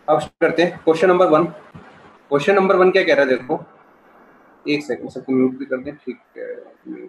अब करते हैं क्वेश्चन नंबर 1। क्वेश्चन नंबर 1 क्या कह रहा है देखो, एक सेकंड सबको म्यूट भी कर दें, ठीक है।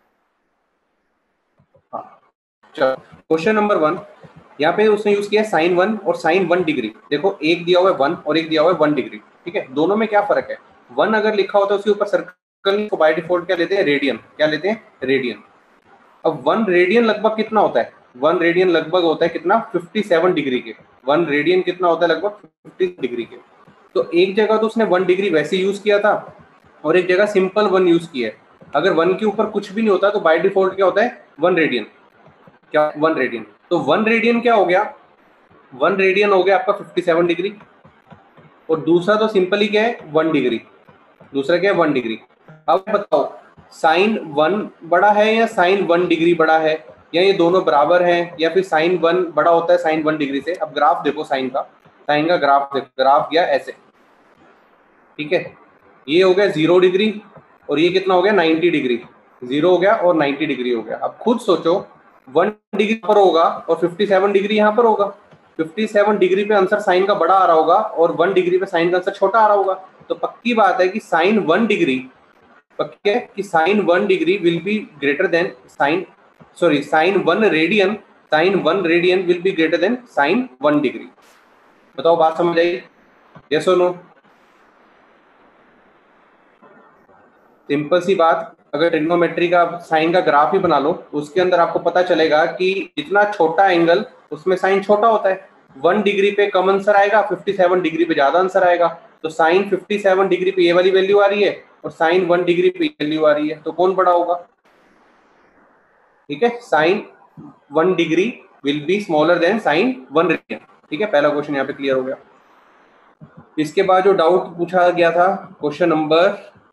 हाँ चलो, क्वेश्चन नंबर 1 यहाँ पे उसने यूज किया साइन 1 और साइन 1 डिग्री। देखो एक दिया हुआ है 1 और एक दिया हुआ है 1 डिग्री, ठीक है। दोनों में क्या फर्क है, 1 अगर लिखा होता है उसके ऊपर सर्कल को बाय डिफॉल्ट क्या लेते हैं, रेडियन। क्या लेते हैं, रेडियन। अब 1 रेडियन लगभग कितना होता है, 1 रेडियन लगभग होता है कितना, 57 डिग्री के। 1 रेडियन कितना होता है, लगभग 50 डिग्री के। तो एक जगह तो उसने 1 डिग्री वैसे यूज किया था और एक जगह सिंपल 1 यूज किया है। अगर 1 के ऊपर कुछ भी नहीं होता तो बाय डिफॉल्ट क्या होता है, 1 रेडियन। क्या 1 रेडियन, तो 1 रेडियन क्या हो गया, 1 रेडियन हो गया आपका 57 डिग्री। और दूसरा तो सिंपल ही क्या है, 1 डिग्री। दूसरा क्या है, 1 डिग्री। अब बताओ साइन 1 बड़ा है या साइन 1 डिग्री बड़ा है, या ये दोनों बराबर हैं, या फिर साइन 1 बड़ा होता है साइन 1 डिग्री से। अब ग्राफ देखो साइन का ग्राफ देखो, ग्राफ गया ऐसे, ठीक है। ये हो गया 0 डिग्री और ये कितना हो गया, 90 डिग्री। 0 हो गया और 90 डिग्री हो गया। अब खुद सोचो 1 डिग्री पर होगा और 57 डिग्री यहाँ पर होगा। 57 डिग्री पे आंसर साइन का बड़ा आ रहा होगा और 1 डिग्री पे साइन का आंसर छोटा आ रहा होगा। तो पक्की बात है कि साइन 1 डिग्री, पक्की है कि sine 1 degree will be greater than sine, sorry sine 1 radian, sine 1 radian will be greater than sine 1 degree. बताओ बात समझ आई, यस और नो। सिंपल सी बात, अगर ट्रिग्नोमेट्री का साइन का ग्राफ ही बना लो, उसके अंदर आपको पता चलेगा कि जितना छोटा एंगल उसमें साइन छोटा होता है। 1 डिग्री पे कम आंसर आएगा, 57 डिग्री पे ज्यादा आंसर आएगा। तो साइन 57 डिग्री पे ये वाली वैल्यू आ रही है और साइन 1 डिग्री पे वैल्यू आ रही है, तो कौन बड़ा होगा, ठीक है। Sine 1 degree will be smaller than sine 1 radian, ठीक है। पहला क्वेश्चन यहाँ पे क्लियर हो गया। इसके बाद जो डाउट पूछा गया था क्वेश्चन नंबर,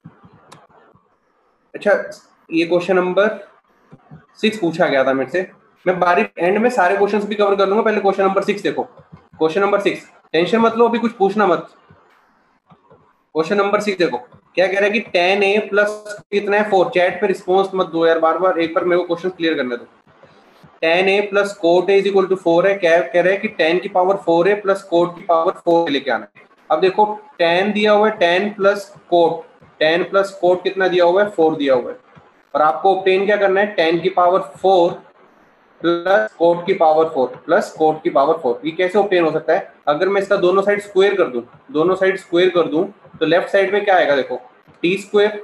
अच्छा ये क्वेश्चन नंबर 6 पूछा गया था मेरे से। मैं बारी एंड में सारे क्वेश्चंस भी कवर कर लूंगा, पहले क्वेश्चन नंबर 6 देखो। क्वेश्चन नंबर 6, टेंशन मत लो, अभी कुछ पूछना मत। क्वेश्चन नंबर 6 देखो, क्या कह रहा है कि tan a प्लस कितना है 4। चैट पे रिस्पॉन्स मत दो यार, बार बार, एक बार मेरे को क्वेश्चन क्लियर करने दो। tan a plus cot a is equal to 4 है। क्या कह रहा है कि tan की पावर 4 है प्लस कोट की पावर 4 लेके आना है। अब देखो tan दिया हुआ है, tan plus cot, tan plus cot कितना दिया हुआ है, 4 दिया हुआ है। और आपको ऑब्टेन क्या करना है, tan की पावर 4 प्लस कोट की पावर 4 प्लस कोट की पावर 4। ये कैसे ऑब्टेन हो सकता है, अगर मैं इसका दोनों साइड स्क्वायर कर दूं, दोनों साइड स्क्वायर कर दूं तो लेफ्ट साइड में क्या आएगा, देखो T square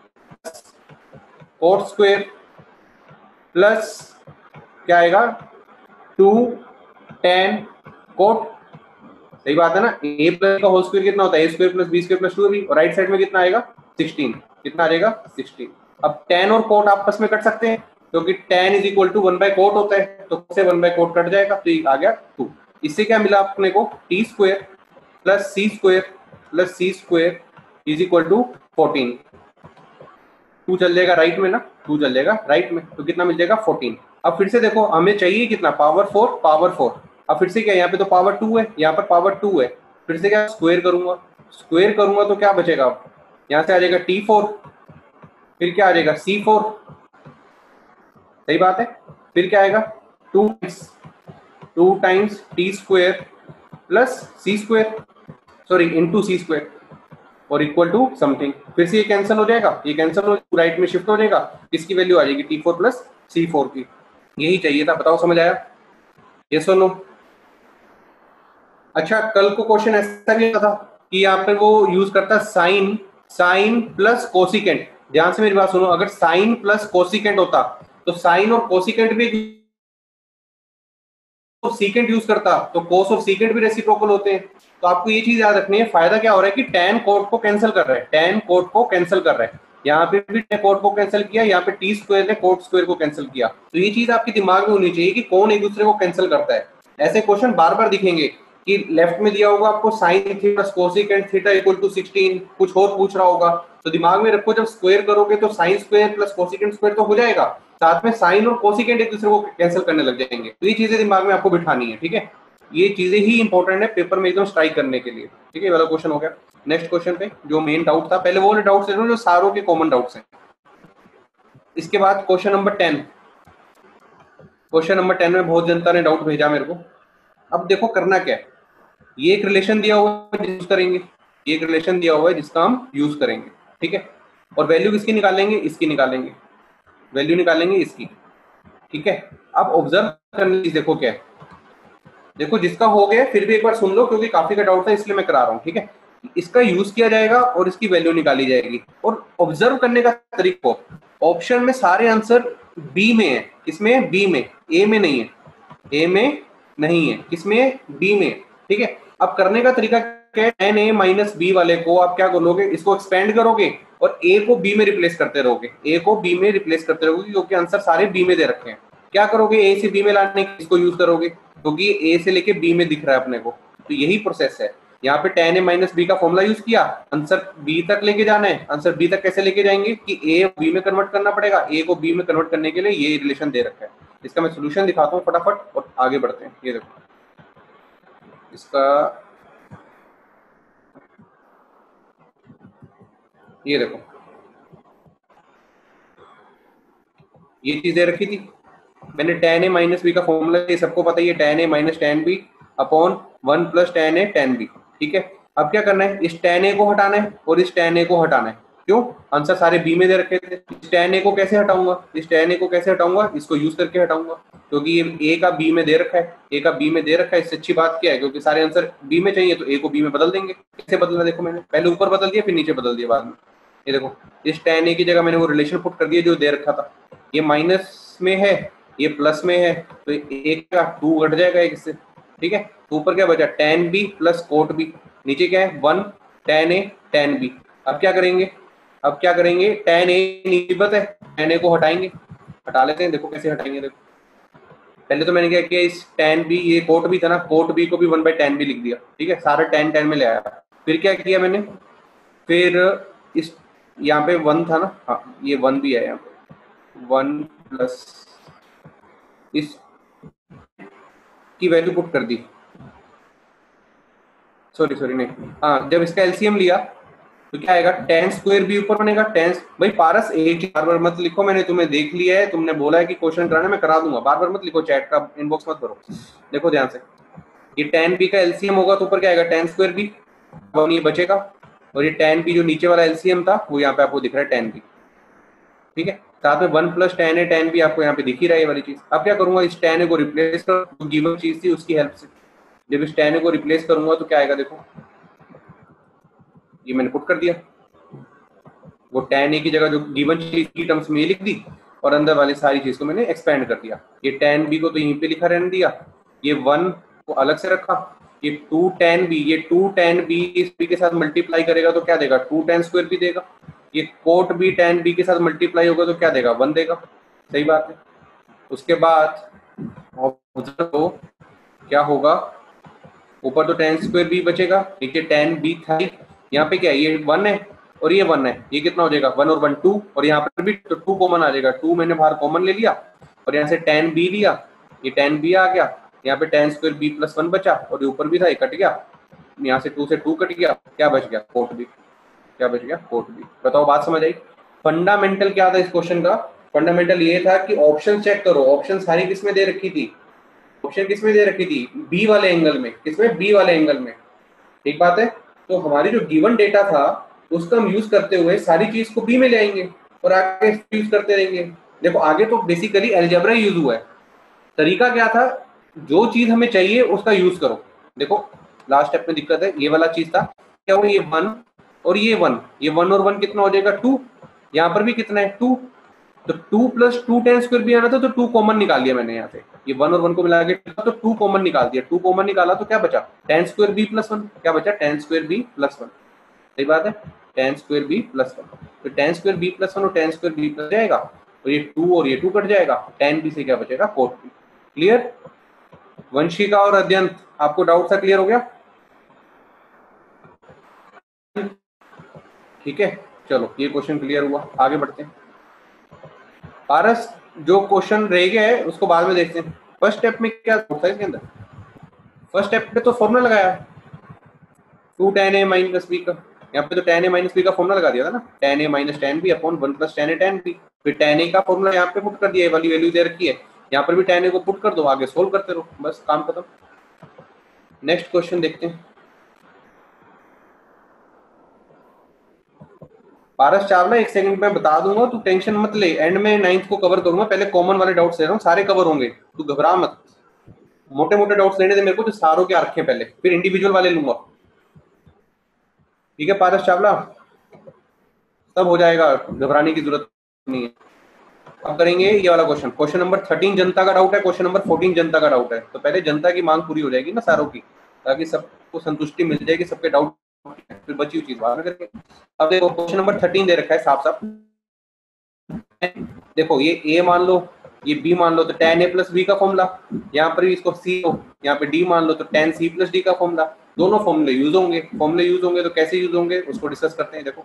cot square plus क्या आएगा 2 tan कोट। सही बात है ना, a प्लस का होल स्क्वायर कितना होता है, a square plus B square plus 2ab। और राइट साइड में कितना आएगा 16, कितना आ जाएगा 16। अब tan और कोट आपस में कट सकते हैं क्योंकि tan is equal to 1 by cot होता है, तो से 1 बाय कोट कट जाएगा, तो ये आ गया 2। इससे क्या मिला अपने को, T square plus C square plus C square is equal to 14। 2 चल जाएगा राइट में ना, 2 चल जाएगा राइट में, तो कितना मिल जाएगा 14। अब फिर से देखो हमें चाहिए कितना, पावर 4 पावर 4। अब फिर से क्या, यहाँ पे तो पावर 2 है, यहाँ पर पावर 2 है, फिर से क्या स्क्वायर करूंगा, स्क्वायर करूंगा तो क्या बचेगा, अब यहाँ से आ जाएगा T4, फिर क्या आ जाएगा C4। सही बात है, फिर क्या आएगा 2 times T square plus C square, sorry into C square और इक्वल टू समथिंग। फिर से ये कैंसिल हो जाएगा, ये कैंसिल हो राइट में शिफ्ट हो जाएगा, किसकी वैल्यू आ जाएगी T4 प्लस C4 की। यही चाहिए था, बताओ समझ आया, यस और नो। अच्छा कल को क्वेश्चन ऐसा भी आता था कि यहाँ पर वो यूज करता साइन प्लस कोसिकेंट। ध्यान से मेरी बात सुनो, अगर साइन प्लस कोसिकेंट होता तो साइन और कोसिकेंट भी सीकेंट यूज करता तो कोस और सीकेंट भी रेसिप्रोकल होते हैं। तो आपको ये चीज याद रखनी है, फायदा क्या हो रहा है कि tan कोट को कैंसिल कर रहा है, tan कोट को कैंसिल कर रहा है। यहाँ पे भी कोट को कैंसिल किया, यहाँ पे टी स्क्वायर ने कोट स्क्वायर को कैंसिल किया। तो ये चीज आपके दिमाग में होनी चाहिए कि कौन एक दूसरे को कैंसिल करता है। ऐसे क्वेश्चन बार बार दिखेंगे कि लेफ्ट में दिया होगा आपको sine theta cosecant theta equal to 16, कुछ और पूछ रहा होगा, तो दिमाग में रखो जब स्क्वायर करोगे तो sine square plus cosecant square तो हो जाएगा, साथ में साइन और कोसिकेंट एक दूसरे को कैंसिल करने लग जाएंगे। तो ये चीजें दिमाग में आपको बिठानी है, ठीक है। ये चीजें ही इंपॉर्टेंट है पेपर में एकदम स्ट्राइक करने के लिए, ठीक है। वाला क्वेश्चन हो गया। नेक्स्ट क्वेश्चन पे जो मेन डाउट था, पहले वो वाले डाउट्स ले लो जो सारों के कॉमन डाउट्स हैं। इसके बाद क्वेश्चन नंबर 10, क्वेश्चन नंबर 10 में बहुत जनता ने डाउट भेजा मेरे को। अब देखो करना क्या है, ये एक रिलेशन दिया हुआ है यूज करेंगे, ये एक रिलेशन दिया हुआ है जिसका हम यूज करेंगे, ठीक है। और वैल्यू किसकी निकालेंगे, इसकी निकालेंगे, वैल्यू निकालेंगे इसकी, ठीक है। अब ऑब्जर्व करने की देखो क्या है, देखो जिसका हो गया फिर भी एक बार सुन लो क्योंकि काफी का डाउट था इसलिए मैं करा रहा हूँ, ठीक है। इसका यूज किया जाएगा और इसकी वैल्यू निकाली जाएगी। और ऑब्जर्व करने का तरीका, ऑप्शन में सारे आंसर बी में है, किसमें, बी में, ए में नहीं है, ए में नहीं है, किसमें, बी में, ठीक है। अब करने का तरीका क्या है, टेन ए माइनस बी वाले को आप क्या करोगे, इसको एक्सपेंड करोगे और ए को बी में रिप्लेस करते रहोगे, ए को बी में रिप्लेस करते रहोगे क्योंकि आंसर सारे बी में दे रखे हैं। क्या करोगे, ए से बी में लाने की इसको यूज करोगे क्योंकि ए से लेके बी में दिख रहा है अपने को, तो यही प्रोसेस है। यहाँ पे टेन ए माइनस बी का फॉर्मूला यूज किया, आंसर बी तक लेके जाना है। आंसर बी तक कैसे लेके जाएंगे कि ए बी में कन्वर्ट करना पड़ेगा, ए को बी में कन्वर्ट करने के लिए ये रिलेशन दे रखा है। इसका मैं सोल्यूशन दिखाता हूँ फटाफट और आगे बढ़ते हैं। ये देखो इसका, ये देखो ये चीज दे रखी थी मैंने, टेन ए माइनस बी का फॉर्मूला ये सबको पता ही है, tan A minus tan B upon one plus tan A tan B, ठीक है। अब क्या करना है, इस टेन ए को हटाना है और इस टेन ए को हटाना है। क्यों, आंसर सारे बी में दे रखे थे। इस टेन ए को कैसे हटाऊंगा, इस टेन ए को कैसे हटाऊंगा, इसको यूज करके हटाऊंगा क्योंकि ये ए का बी में दे रखा है, ए का बी में दे रखा है। इससे अच्छी बात क्या है, क्योंकि सारे आंसर बी में चाहिए तो ए को बी में बदल देंगे। कैसे बदलना, देखो मैंने पहले ऊपर बदल दिया फिर नीचे बदल दिया बाद में। ये देखो इस टेन ए की जगह मैंने वो रिलेशन पुट कर दिया जो दे रखा था, ये माइनस में है ये प्लस में है, तो एक का टू घट जाएगा एक से, ठीक है। तो ऊपर क्या बचा, tan B plus cot B, नीचे क्या है one tan A tan B. अब क्या करेंगे, अब क्या करेंगे, टेन ए निस्बत है, टेन ए को हटाएंगे, हटा लेते हैं। देखो कैसे हटाएंगे, देखो पहले तो मैंने क्या किया, इस टेन बी, ये कोट बी था ना, कोट बी को भी वन बाई टेन बी लिख दिया, ठीक है। सारा टेन टेन में ले आया। फिर क्या किया मैंने, फिर इस यहाँ पे वन था ना, हाँ ये वन भी है यहाँ पे, वन प्लस इस की वैल्यू पुट कर दी, सॉरी सॉरी नहीं, हाँ जब इसका एलसीएम लिया तो क्या आएगा, टेन स्क्वायर भी ऊपर बनेगा, टेन भाई पारस एक बार बार मत लिखो, मैंने तुम्हें देख लिया है, तुमने बोला है कि क्वेश्चन कराना, मैं करा दूंगा, बार बार मत लिखो, चैट का इनबॉक्स मत करो। देखो ध्यान से, ये टेन बी का एलसीएम होगा तो ऊपर क्या आएगा, टेन स्क्वायर बी, वन ये बचेगा, और ये टेन बी जो नीचे वाला एलसीएम था वो यहाँ पे आपको दिख रहा है टेन बी, ठीक है। साथ में one plus tan A tan B आपको यहाँ पे दिख ही रहा है ये वाली चीज। अब क्या करूंगा, इस टेन ए को रिप्लेस कर, जो गिवन चीज थी उसकी हेल्प से, जब इस टेन ए को रिप्लेस करूंगा तो क्या आएगा, देखो ये मैंने पुट कर दिया, वो टेन ए की जगह जो गिवन चीज की टर्म्स में ये लिख दी और अंदर वाली सारी चीज को मैंने एक्सपेंड कर दिया। ये टेन बी को तो यहीं पे लिखा रहने दिया, ये वन को अलग से रखा, ये टू टेन बी, ये टू टेन बी इस बी के साथ मल्टीप्लाई करेगा तो क्या देगा, टू टेन स्क्वायर बी देगा। ये कोट बी टेन बी के साथ मल्टीप्लाई होगा तो क्या देगा, वन देगा, सही बात है। उसके बाद तो क्या होगा, ऊपर तो टेन स्क्वायर बी बचेगा, नीचे टेन बी था, यहाँ पे क्या है, ये वन है और ये वन है, ये कितना हो जाएगा, वन और वन टू, और यहाँ पर भी तो टू कॉमन आ जाएगा, टू मैंने बाहर कॉमन ले लिया और यहाँ से टेन बी लिया, ये टेन बी आ गया, यहाँ पे tan square B plus one बचा और ये ऊपर भी था ये कट गया, यहाँ से टू कट गया, क्या बच गया, कोट बी, क्या बच गया, कोट बी। बताओ बात समझ आई। फंडामेंटल क्या था इस क्वेश्चन का, फंडामेंटल ये था कि ऑप्शन चेक करो, ऑप्शन सारी किसमें दे रखी थी, ऑप्शन किसमें दे रखी थी, बी वाले एंगल में, किसमें, बी वाले एंगल में, ठीक बात है। तो हमारी जो गिवन डेटा था उसका हम यूज करते हुए सारी चीज को बी में ले आएंगे और आगे यूज करते रहेंगे। देखो आगे तो बेसिकली अलजेब्रा यूज हुआ है, तरीका क्या था, जो चीज हमें चाहिए उसका यूज करो। देखो लास्ट स्टेप में दिक्कत है, ये वाला चीज था, क्या हुआ, ये वन और ये वन, ये वन और वन कितना हो जाएगा, टू, यहाँ पर भी कितना है, टू, तो two plus two tan square भी आना था तो टू कॉमन निकाल लिया मैंने यहाँ से, ये वन और वन को मिला के तो टू कॉमन निकाल दिया, टू कॉमन निकाला तो क्या बचा, tan square B plus one, क्या बचा, tan square B plus one, सही बात है, tan square B plus one, तो tan square B plus one और टेन स्क्वायर बी प्लस जाएगा, तो ये टू और ये टू कट जाएगा, टेन बी से क्या बचेगा, कोट बी। क्लियर, वंशिका और अध्यंत आपको डाउट सा क्लियर हो गया, ठीक है। चलो ये क्वेश्चन क्लियर हुआ, आगे बढ़ते हैं। पारस जो क्वेश्चन रह गया है उसको बाद में देखते हैं। फर्स्ट स्टेप में क्या होता है इसके अंदर, फर्स्ट स्टेप पे तो फॉर्मूला लगाया two tan A minus B का, यहाँ पे तो टेन ए माइनस बी का फॉर्मूला लगा दिया था ना, tan A minus tan B upon one plus tan A tan B, फिर टेन ए का फॉर्मूला यहाँ पे पुट कर दिया, वाली वैल्यू दे रखी है, यहाँ पर भी टेन ए को पुट कर दो, आगे सोल्व करते रहो, बस काम खत्म। नेक्स्ट क्वेश्चन देखते हैं। पारस चावला, एक सेकंड में बता दूंगा, तू टेंशन मत ले, एंड में 9th को कवर करूंगा, पहले कॉमन वाले डाउट्स ले रहा हूँ, सारे कवर होंगे, तू घबरा मत। मोटे मोटे डाउट्स लेने थे मेरे को, जो सारों के रखे पहले, फिर इंडिविजुअल वाले लूंगा। ठीक है पारस चावला, सब हो जाएगा, घबराने की जरूरत नहीं है। अब करेंगे ये वाला क्वेश्चन, क्वेश्चन नंबर 13 जनता का डाउट है, क्वेश्चन नंबर 14 जनता का डाउट है। तो पहले जनता की मांग पूरी हो जाएगी ना सारों की, ताकि सबको संतुष्टि मिल जाएगी, सबके डाउट, फिर बची हुई चीज बाद में करेंगे। अब देखो क्वेश्चन नंबर 13 दे रखा है साफ साफ। देखो ये ए मान लो, ये बी मान लो, तो tan a प्लस बी का फॉर्मूला, यहाँ पर भी इसको सी हो, यहाँ पे डी मान लो, तो tan c प्लस डी का फॉर्मूला। दोनों फॉर्मूले यूज होंगे, तो कैसे यूज होंगे उसको डिस्कस करते हैं। देखो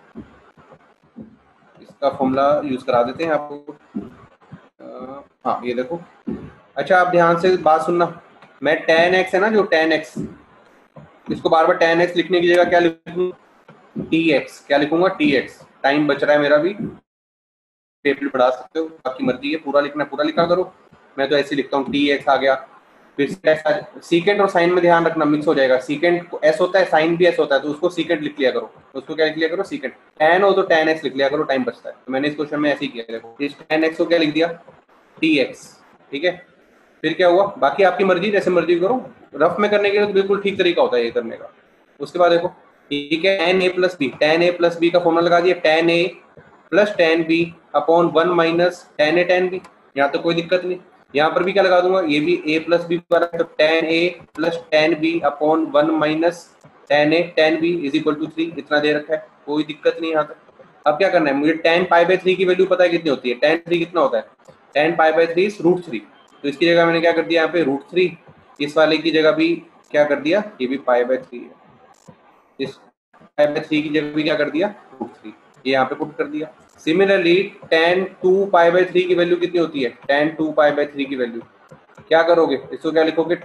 इसका फॉर्मूला यूज करा देते हैं आपको। हाँ ये देखो, अच्छा आप ध्यान से बात सुनना, मैं tan x है ना, जो tan x, इसको बार बार tan x लिखने की जगह क्या लिखूंगा, tx, क्या लिखूंगा, tx। टाइम बच रहा है मेरा भी, टेबल बढ़ा सकते हो, आपकी मर्जी है, पूरा लिखना पूरा लिखा करो, मैं तो ऐसे लिखता हूँ, tx आ गया, फिर सीकेंट और साइन में ध्यान रखना, मिक्स हो जाएगा, सीकेंट एस होता है, साइन भी एस होता है, तो उसको सीकेंट लिख लिया करो, उसको क्या लिख लिया करो, सीकेंट। tan हो तो tan x लिख लिया करो, टाइम बचता है। तो मैंने इस क्वेश्चन में ऐसे ही किया, देखो इस tan x को क्या लिख दिया, tx। ठीक है, फिर क्या हुआ, बाकी आपकी मर्जी, जैसे मर्जी करो, रफ में करने के लिए तो बिल्कुल ठीक तरीका होता है ये करने का। उसके बाद देखो, ठीक है, tan a plus B, tan a plus B का फॉर्मूला लगा दिया, tan a plus tan b upon 1 minus tan a tan b, यहाँ तो कोई दिक्कत नहीं। यहाँ पर भी क्या लगा दूंगा, ये भी a प्लस बी वाला, तो tan a plus tan b upon 1 minus tan a tan b is equal to 3, इतना दे रखा है, कोई दिक्कत नहीं यहाँ तक। अब क्या करना है, मुझे tan पाई बाई 3 की वैल्यू पता है कितनी होती है, tan 3 कितना होता है, tan पाई बाई 3 रूट 3, तो इसकी जगह मैंने क्या कर दिया, यहाँ पे रूट 3, इस वाले की जगह भी क्या कर दिया, ये भी पाई बाई 3 है, इस पाई बाई 3 की जगह भी क्या कर दिया, रूट 3, ये यहाँ पे पुट कर दिया। सिमिलरली tan 2 पाई बाई 3 की वैल्यू कितनी होती है, tan 2 पाई बाई 3 की वैल्यू क्या करोगे, इसको क्या लिखोगे,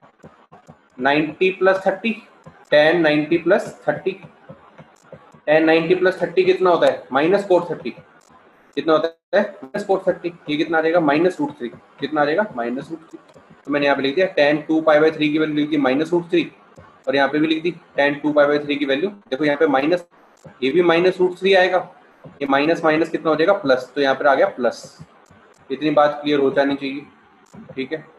90 plus 30, tan 90 plus 30, tan 90 plus 30 कितना होता है, माइनस कोट 30, कितना होता है, माइनस कोट 30, ये कितना आ जाएगा, माइनस रूट 3, कितना आ जाएगा, माइनस रूट 3। तो मैंने यहाँ पे लिख दिया tan 2 पाई बाई 3 की वैल्यू लिख दी माइनस रूट 3, और यहाँ पे भी लिख दी tan 2 पाई बाई 3 की वैल्यू, देखो यहाँ पे माइनस, ये भी माइनस रूट 3 आएगा, ये माइनस माइनस कितना हो जाएगा, प्लस, तो यहाँ पर आ गया प्लस। इतनी बात क्लियर हो जानी चाहिए। ठीक है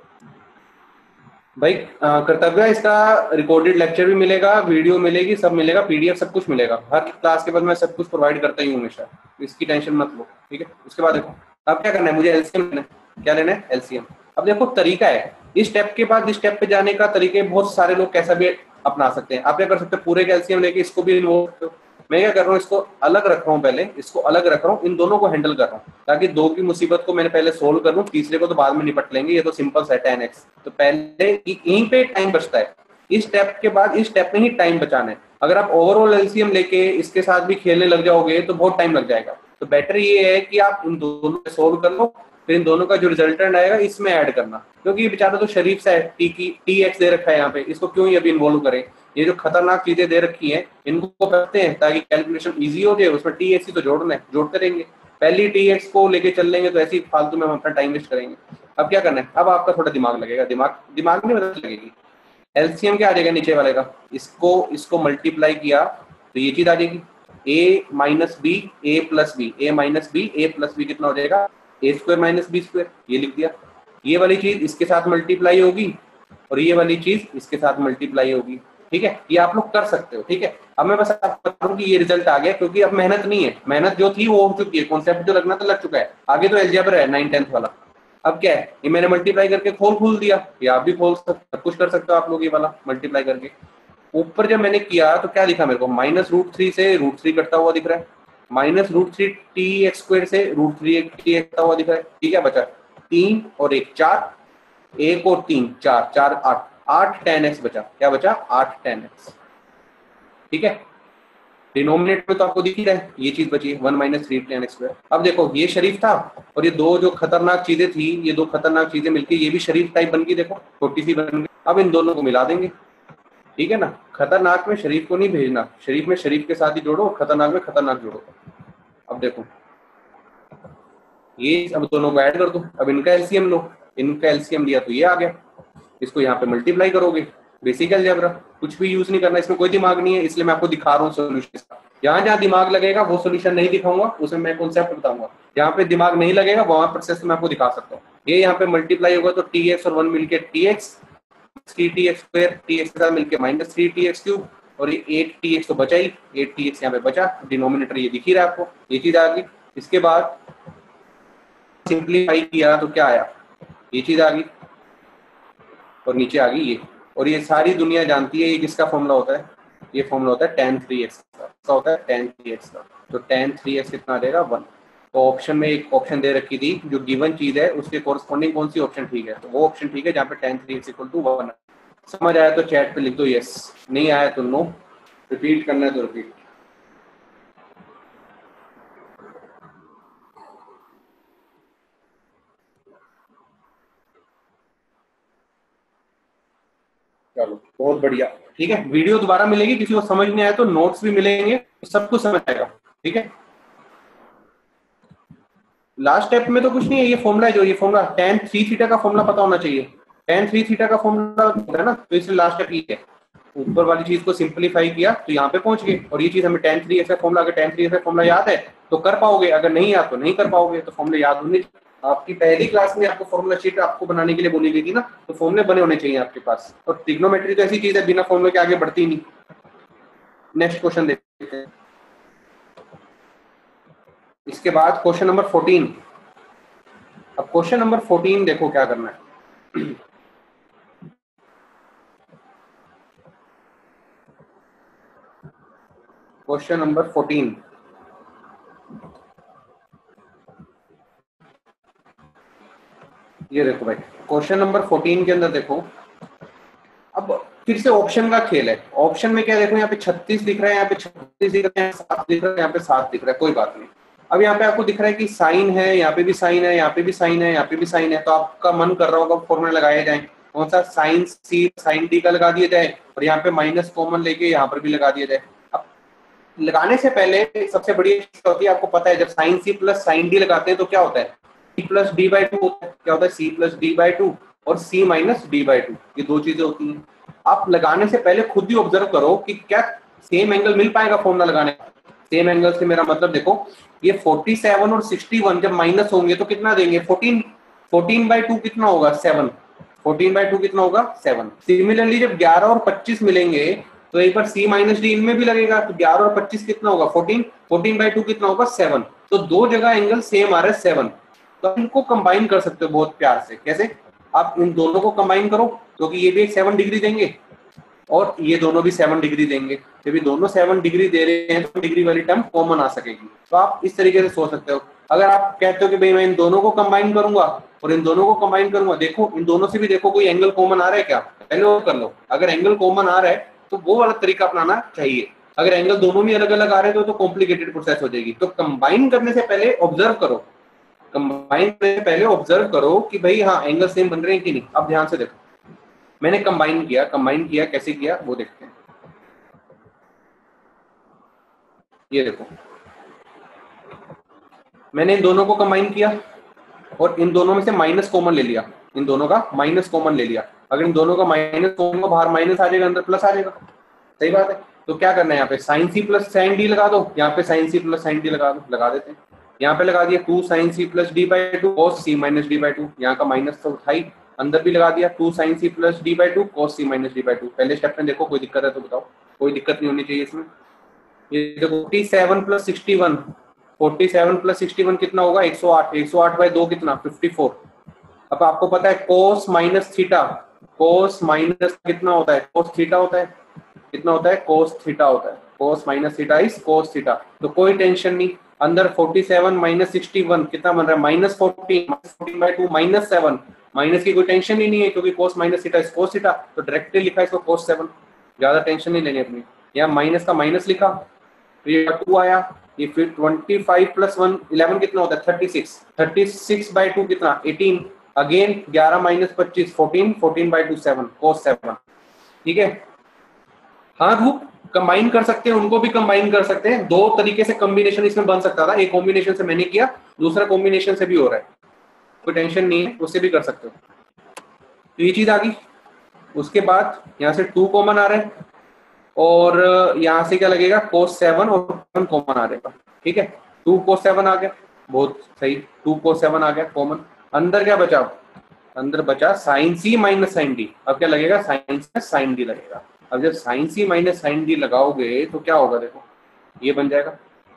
भाई, कर्तव्य, इसका रिकॉर्डेड लेक्चर भी मिलेगा, वीडियो मिलेगी, सब मिलेगा, पीडीएफ सब कुछ मिलेगा, हर क्लास के बाद मैं सब कुछ प्रोवाइड करता ही हूँ हमेशा, इसकी टेंशन मत लो। ठीक है, उसके बाद देखो अब क्या करना है, मुझे एलसीएम लेना है, क्या लेना है, एलसीएम। अब देखो तरीका है, इस स्टेप के बाद इस स्टेप पे जाने का तरीके बहुत सारे लोग कैसा भी अपना सकते हैं। आप क्या कर सकते हैं, पूरे कैल्शियम लेके इसको भी इन्वॉल्व करते हो, मैं क्या कर रहा हूँ, इसको अलग रख रहा हूँ, पहले इसको अलग रख रहा हूँ, इन दोनों को हैंडल कर रहा हूँ, ताकि दो की मुसीबत को मैंने पहले सोल्व कर लूँ, तीसरे को तो बाद में निपट लेंगे, ये तो सिंपल है tan x। तो पहले यहीं पे टाइम बचता है, इस स्टेप के बाद इस स्टेप में ही टाइम बचाना है। अगर आप ओवरऑल एलसीएम लेके इसके साथ भी खेलने लग जाओगे तो बहुत टाइम लग जाएगा। तो बेटर ये है कि आप इन दोनों को सोल्व कर लो, फिर इन दोनों का जो रिजल्टेंट आएगा इसमें ऐड करना, क्योंकि ये बेचारा तो शरीफ सा है, टी एक्स दे रखा है यहाँ पे, इसको क्यों ही अभी इन्वॉल्व करें। ये जो खतरनाक चीजें दे रखी हैं इनको करते हैं ताकि कैलकुलेशन इजी हो जाए, उसमें टी एक्स ही तो जोड़ना है, जोड़ते रहेंगे, पहली टी एक्स को लेके चल लेंगे तो ऐसे ही फालतू में हम अपना टाइम वेस्ट करेंगे। अब क्या करना है, अब आपका थोड़ा दिमाग लगेगा, दिमाग में मदद लगेगी। एलसीएम क्या आ जाएगा नीचे वाले का, इसको मल्टीप्लाई किया तो ये चीज आ जाएगी, A minus B A plus B, A minus B A plus B कितना हो जाएगा, A square minus B square, ये लिख दिया। ये वाली चीज इसके साथ मल्टीप्लाई होगी और ये वाली चीज इसके साथ मल्टीप्लाई होगी। ठीक है, ये आप लोग कर सकते हो। ठीक है, अब मैं बस आपको बता दूं कि ये रिजल्ट आ गया, क्योंकि अब मेहनत नहीं है, मेहनत जो थी वो हो चुकी है, कॉन्सेप्ट जो लगना था लग चुका है, आगे तो अलजेब्रा है 9 10th वाला। अब क्या है, ये मैंने मल्टीप्लाई करके खोल दिया, ये आप भी खोल सकते, कुछ कर सकते हो आप लोग, ये वाला मल्टीप्लाई करके ऊपर जब मैंने किया तो क्या दिखा मेरे को, माइनस रूट 3 से रूट 3 कटता हुआ दिख रहा है, minus root 3 T X square से रूट 3 टी एक्स कटता हुआ दिख रहा है। ठीक है, बचा 3 और 1 4, 1 और 3 4 4 8, 8 tan x बचा, क्या बचा, 8 tan x। ठीक है, डिनोमिनेटर में तो आपको दिख ही रहा है, ये चीज बची 1 माइनस 3 tan x स्क्वायर। अब देखो ये शरीफ था और ये दो जो खतरनाक चीजें थी, ये दो खतरनाक चीजें मिलकर ये भी शरीफ टाइप बन गई, देखो छोटी सी बन गई। अब इन दोनों को मिला देंगे, ठीक है ना, खतरनाक में शरीफ को नहीं भेजना, शरीफ में शरीफ के साथ ही जोड़ो, खतरनाक में खतरनाक जोड़ो। अब देखो ये, अब दोनों को ऐड कर दो, अब इनका एलसीएम लो, इनका एलसीएम लिया तो ये आ गया, इसको यहाँ पे मल्टीप्लाई करोगे बेसिक अलजेब्रा, कुछ भी यूज नहीं करना, इसमें कोई दिमाग नहीं है, इसलिए मैं आपको दिखा रहा हूँ सोल्यूशन। जहां जहां दिमाग लगेगा वो सोल्यूशन नहीं दिखाऊंगा, उसमें मैं कॉन्सेप्ट बताऊंगा। जहां पे दिमाग नहीं लगेगा वहां प्रोसेस मैं आपको दिखा सकता हूँ। ये यहाँ पे मल्टीप्लाई होगा तो टी एक्स और 1 मिलके T X, 3t x square, T X के साथ मिलकर माइनस 3t x क्यूब, और ये 8t x तो बचा ही, 8t x यहाँ पे बचा, डिनोमिनेटर ये दिख ही रहा है आपको, ये चीज आ गई। इसके बाद सिंप्लीफाई किया तो क्या आया, ये चीज आ गई, और नीचे आ गई ये। और ये सारी दुनिया जानती है ये किसका फॉर्मूला होता है, ये फॉर्मूला होता है tan 3x का। क्या होता है tan 3x का, तो tan 3x कितना देगा 1। तो ऑप्शन में एक ऑप्शन दे रखी थी जो गिवन चीज है उसके कोरस्पॉन्डिंग कौन सी ऑप्शन ठीक है, तो वो ऑप्शन ठीक है जहाँ पे tan 3x इक्वल टू 1। समझ आया तो चैट पे लिख दो यस, नहीं आया तो नो, रिपीट करना है तो रिपीट। चलो बहुत बढ़िया, ठीक है। वीडियो दोबारा मिलेगी, किसी को समझ नहीं आया तो नोट्स भी मिलेंगे, सब कुछ समझ आएगा, ठीक है। लास्ट स्टेप में तो कुछ नहीं है, ये फॉर्मूला है, जो ये फॉर्मूला tan 3 थीटा का फॉर्मूला पता होना चाहिए। tan 3 थीटा का फॉर्मूला होता है ना, तो इसलिए लास्ट स्टेप ये है। ऊपर वाली चीज को सिंपलीफाई किया तो यहाँ पे पहुंच गए, और ये चीज हमें tan 3 ऐसा फॉर्मूला, अगर tan 3 ऐसा फॉर्मूला याद है तो कर पाओगे, अगर नहीं याद तो नहीं कर पाओगे। तो फॉर्मूले याद होने, आपकी पहली क्लास में आपको फॉर्मूला शीट आपको बनाने के लिए बोली गई थी ना, तो फॉर्मूले बने होने चाहिए आपके पास। और ट्रिग्नोमेट्री तो ऐसी चीज है बिना फॉर्मूले के आगे बढ़ती नहीं। नेक्स्ट क्वेश्चन देखते हैं। इसके बाद क्वेश्चन नंबर 14। अब क्वेश्चन नंबर 14 देखो क्या करना है। क्वेश्चन नंबर 14, ये देखो भाई, क्वेश्चन नंबर 14 के अंदर देखो, अब फिर से ऑप्शन का खेल है। ऑप्शन में क्या देखो, यहाँ पे 36 दिख रहा है, यहाँ पे 36 दिख रहा है, 7 दिख रहा है, यहाँ पे 7 दिख रहा है, कोई बात नहीं। अब यहाँ पे आपको दिख रहा है कि साइन है, यहाँ पे भी साइन है, यहाँ पे भी साइन है, यहाँ पे भी साइन है, तो आपका मन कर रहा होगा फॉर्मूला लगाया जाए, कौन सा, साइन सी साइन डी का लगा दिया जाए, और यहाँ पे माइनस कॉमन लेके यहाँ पर भी लगा दिया जाए। अब लगाने से पहले सबसे बड़ी चीज होती है, आपको पता है जब sine C plus sine D लगाते हैं तो क्या होता है, C plus D by two होता है। क्या होता है, C plus D by two और C minus D by two, ये दो चीजें होती हैं। आप लगाने से पहले खुद ही ऑब्जर्व करो कि क्या सेम एंगल मिल पाएगा फॉर्मूला लगाने का। सेम एंगल से मेरा मतलब देखो, ये 47 और 61 जब माइनस होंगे तो कितना देंगे, 14। 14 बाई टू कितना होगा, 7। 14 बाई टू कितना होगा, 7। सिमिलरली जब 11 और 25 मिलेंगे तो एक बार सी माइनस डी इनमें भी लगेगा, तो 11 और 25 कितना होगा, 14। 14 बाई टू कितना होगा, 7। तो दो जगह एंगल सेम आ रहा है, 7। तो इनको कंबाइन कर सकते हो बहुत प्यार से। कैसे, आप इन दोनों को कंबाइन करो, क्योंकि ये भी एक 7 डिग्री देंगे और ये दोनों भी 7 डिग्री देंगे। जब ये दोनों 7 डिग्री दे रहे हैं तो डिग्री वाली टर्म कॉमन आ सकेगी। तो आप इस तरीके से सोच सकते हो। अगर आप कहते हो कि भाई मैं इन दोनों को कंबाइन करूंगा और इन दोनों को कंबाइन करूंगा, देखो इन दोनों से भी देखो कोई एंगल कॉमन आ रहा है क्या, पहले वो कर लो। अगर एंगल कॉमन आ रहा है तो वो वाला तरीका अपनाना चाहिए। अगर एंगल दोनों में अलग अलग आ रहे हैं तो कॉम्प्लिकेटेड प्रोसेस हो जाएगी। तो कंबाइन करने से पहले ऑब्जर्व करो, कंबाइन करने से पहले ऑब्जर्व करो कि भाई हाँ एंगल सेम बन रहे हैं कि नहीं। अब ध्यान से देखो, मैंने कंबाइन किया कैसे किया वो देखते हैं। ये देखो, मैंने इन दोनों को कंबाइन किया और इन दोनों में से माइनस कॉमन ले लिया, इन दोनों का माइनस कॉमन ले लिया। अगर इन दोनों का माइनस कॉमन, बाहर माइनस आ जाएगा, अंदर प्लस आ जाएगा। सही बात है। तो क्या करना है, यहाँ पे sine C plus sine D लगा दो, यहाँ पे sine C plus sine D लगा दो, लगा देते हैं। यहाँ पे लगा दिया 2 sine C plus D by two cos C minus D by two, यहाँ का माइनस तो उठाई, अंदर भी लगा दिया 2 sine C plus D by two cos C minus D by two. पहले स्टेप में देखो कोई दिक्कत है तो बताओ, कोई दिक्कत नहीं होनी चाहिए इसमें। ये देखो 47 प्लस 61, 47 प्लस 61 कितना होगा, 108। 108 बाई 2 कितना, 54। अब आपको पता है cos minus theta, cos minus कितना होता है, कोस थीटा होता है। कितना होता है, कोस थीटा होता है। Cos minus theta is cos theta. तो कोई टेंशन नहीं, अंदर 47 माइनस 61 कितना बन रहा है, माइनस 14। 14 by 2 minus 7। माइनस की कोई टेंशन ही नहीं है क्योंकि cos minus theta is cos theta, तो डायरेक्टली लिखा इसको कोस 7। ज्यादा टेंशन नहीं लेनी अपनी। यहाँ माइनस का माइनस लिखा, तो ये 2 आया। ये फिर 25 प्लस 1 11 कितना होता है, 36। 36 बाई 2 कितना, 18। Again 11 minus 25 14। 14 by 2 7, cos 7। ठीक है। हाँ रूप कंबाइन कर सकते हैं, उनको भी कंबाइन कर सकते हैं। दो तरीके से कॉम्बिनेशन इसमें बन सकता था, एक कॉम्बिनेशन से मैंने किया, दूसरा कॉम्बिनेशन से भी हो रहा है, कोई टेंशन नहीं है, उससे भी कर सकते हो। तो ये चीज आ गई। उसके बाद यहाँ से 2 कॉमन आ रहा है और यहाँ से क्या लगेगा cos 7 और 1 कॉमन आ रहेगा, ठीक है। 2 cos 7 आ गया, बहुत सही, 2 cos 7 आ गया कॉमन। अंदर क्या बचा, अंदर बचा sin c minus sine D. अब क्या लगेगा, sin c साइन डी लगेगा। अब जब sin c minus sine D लगाओगे तो क्या होगा, देखो ये बन जाएगा।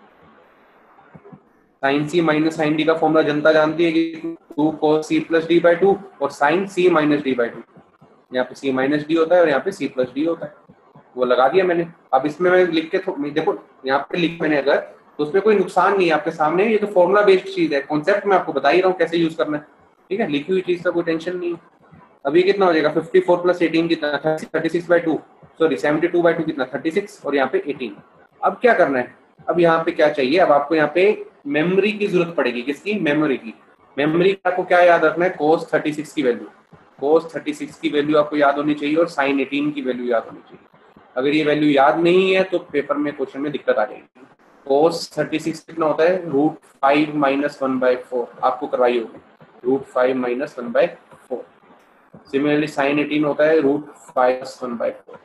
sin c minus sine D का फॉर्मूला जनता जानती है कि 2 cos c plus D by 2 और sin c minus D by 2। यहाँ पे c माइनस डी होता है और यहाँ पे c प्लस डी होता है, वो लगा दिया मैंने। अब इसमें मैं लिख के देखो यहाँ पे लिख मैंने अगर, तो उसमें कोई नुकसान नहीं है आपके सामने, ये तो फॉर्मूला बेस्ड चीज है, कॉन्सेप्ट मैं आपको बता ही रहा हूँ कैसे यूज करना है, ठीक है। लिखी हुई चीज का कोई टेंशन नहीं है। अभी कितना हो जाएगा, 54 प्लस 18 कितना, 36 बाई 2, सॉरी 72 बाई 2 कितना 36 और यहाँ पे 18। अब क्या करना है, अब यहाँ पे क्या चाहिए, अब आपको यहाँ पे मेमोरी की जरूरत पड़ेगी, किसकी, मेमोरी की। मेमोरी का आपको क्या याद रखना है, cos 36 की वैल्यू, cos 36 की वैल्यू आपको याद होनी चाहिए और sin 18 की वैल्यू याद होनी चाहिए। अगर ये वैल्यू याद नहीं है तो पेपर में क्वेश्चन में दिक्कत आ जाएगी। cos 36 कितना होता है, √5 माइनस 1/4, आपको करवाई होगी, √5 माइनस 1/4। सिमिलरली sin 18 होता है √5 1/4,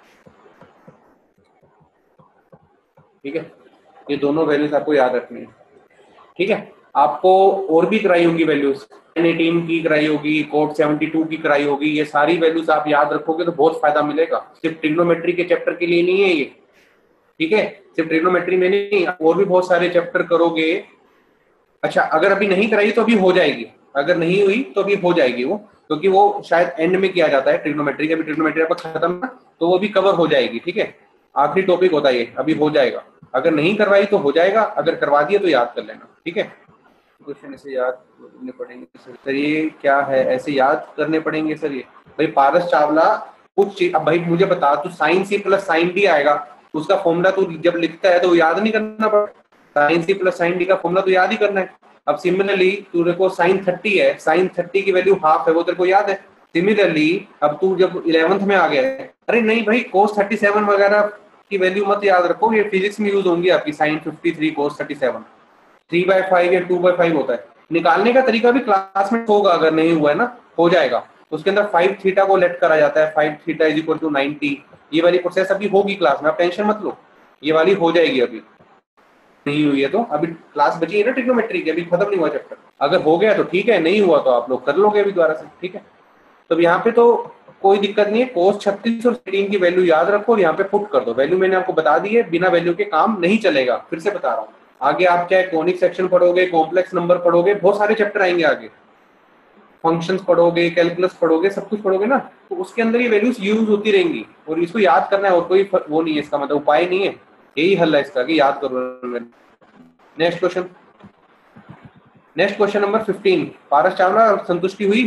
ठीक है। ये दोनों वैल्यूज आपको याद रखनी है, ठीक है। आपको और भी कराई होगी वैल्यूज, sin 18 की कराई होगी, cot 72 की कराई होगी, ये सारी वैल्यूज आप याद रखोगे तो बहुत फायदा मिलेगा। सिर्फ ट्रिग्नोमेट्री के चैप्टर के लिए नहीं है ये, ठीक है, सिर्फ ट्रिग्नोमेट्री में नहीं, और भी बहुत सारे चैप्टर करोगे। अच्छा, अगर अभी नहीं कराई तो अभी हो जाएगी, अगर नहीं हुई तो अभी हो जाएगी वो, क्योंकि वो शायद एंड में किया जाता है ट्रिग्नोमेट्री का, भी ट्रिग्नोमेट्री आपका खत्म ना तो वो भी कवर हो जाएगी, ठीक है। आखिरी टॉपिक होता है ये, अभी हो जाएगा। अगर नहीं करवाई तो हो जाएगा, अगर करवा दिए तो याद कर लेना, ठीक है। क्वेश्चन ऐसे याद करने पड़ेंगे सर, ये क्या है, ऐसे याद करने पड़ेंगे सर ये। भाई पारस चावला कुछ चीज, अब भाई मुझे बता, तू sine C plus sine D आएगा, उसका फॉर्मूला तू जब लिखता है तो याद नहीं करना पड़ता, sine C plus sine D का फॉर्मूला तो याद ही करना है। अब सिमिलरली तेरे को साइन 30 है, साइन 30 की वैल्यू हाफ है, वो तेरे को याद है। सिमिलरली अब तू जब 11th में आ गया है, अरे नहीं भाई cos 37 वगैरह की वैल्यू मत याद रखो, ये फिजिक्स में यूज होंगी आपकी, साइन 53 cos 37 3/5 या 2/5 होता है। निकालने का तरीका भी क्लास में होगा, अगर नहीं हुआ है ना हो जाएगा। उसके अंदर 5 थीटा को लेट करा जाता है, 5 थीटा इज इक्वल टू 90। ये वाली प्रोसेस अभी होगी क्लास में, आप टेंशन मत लो, ये वाली हो जाएगी। अभी नहीं हुई है तो अभी क्लास बची है ना ट्रिग्नोमेट्री की, अभी खत्म नहीं हुआ चैप्टर। अगर हो गया तो ठीक है, नहीं हुआ तो आप लोग कर लोगे अभी दोबारा से, ठीक है। तो यहाँ पे तो कोई दिक्कत नहीं है, cos 36 और 18 की वैल्यू याद रखो और यहाँ पे पुट कर दो। वैल्यू मैंने आपको बता दी है, बिना वैल्यू के काम नहीं चलेगा, फिर से बता रहा हूँ। आगे आप चाहे कॉनिक सेक्शन पढ़ोगे, कॉम्प्लेक्स नंबर पढ़ोगे, बहुत सारे चैप्टर आएंगे आगे, फंक्शंस पढ़ोगे, कैलकुलस पढ़ोगे, सब कुछ पढ़ोगे ना, तो उसके अंदर ये वैल्यूज यूज होती रहेंगी और इसको याद करना है, और कोई वो नहीं है, इसका मतलब उपाय नहीं है, यही हल है इसका कि याद करो। Next question, next question number 15। Paras Chawla संतुष्टि हुई?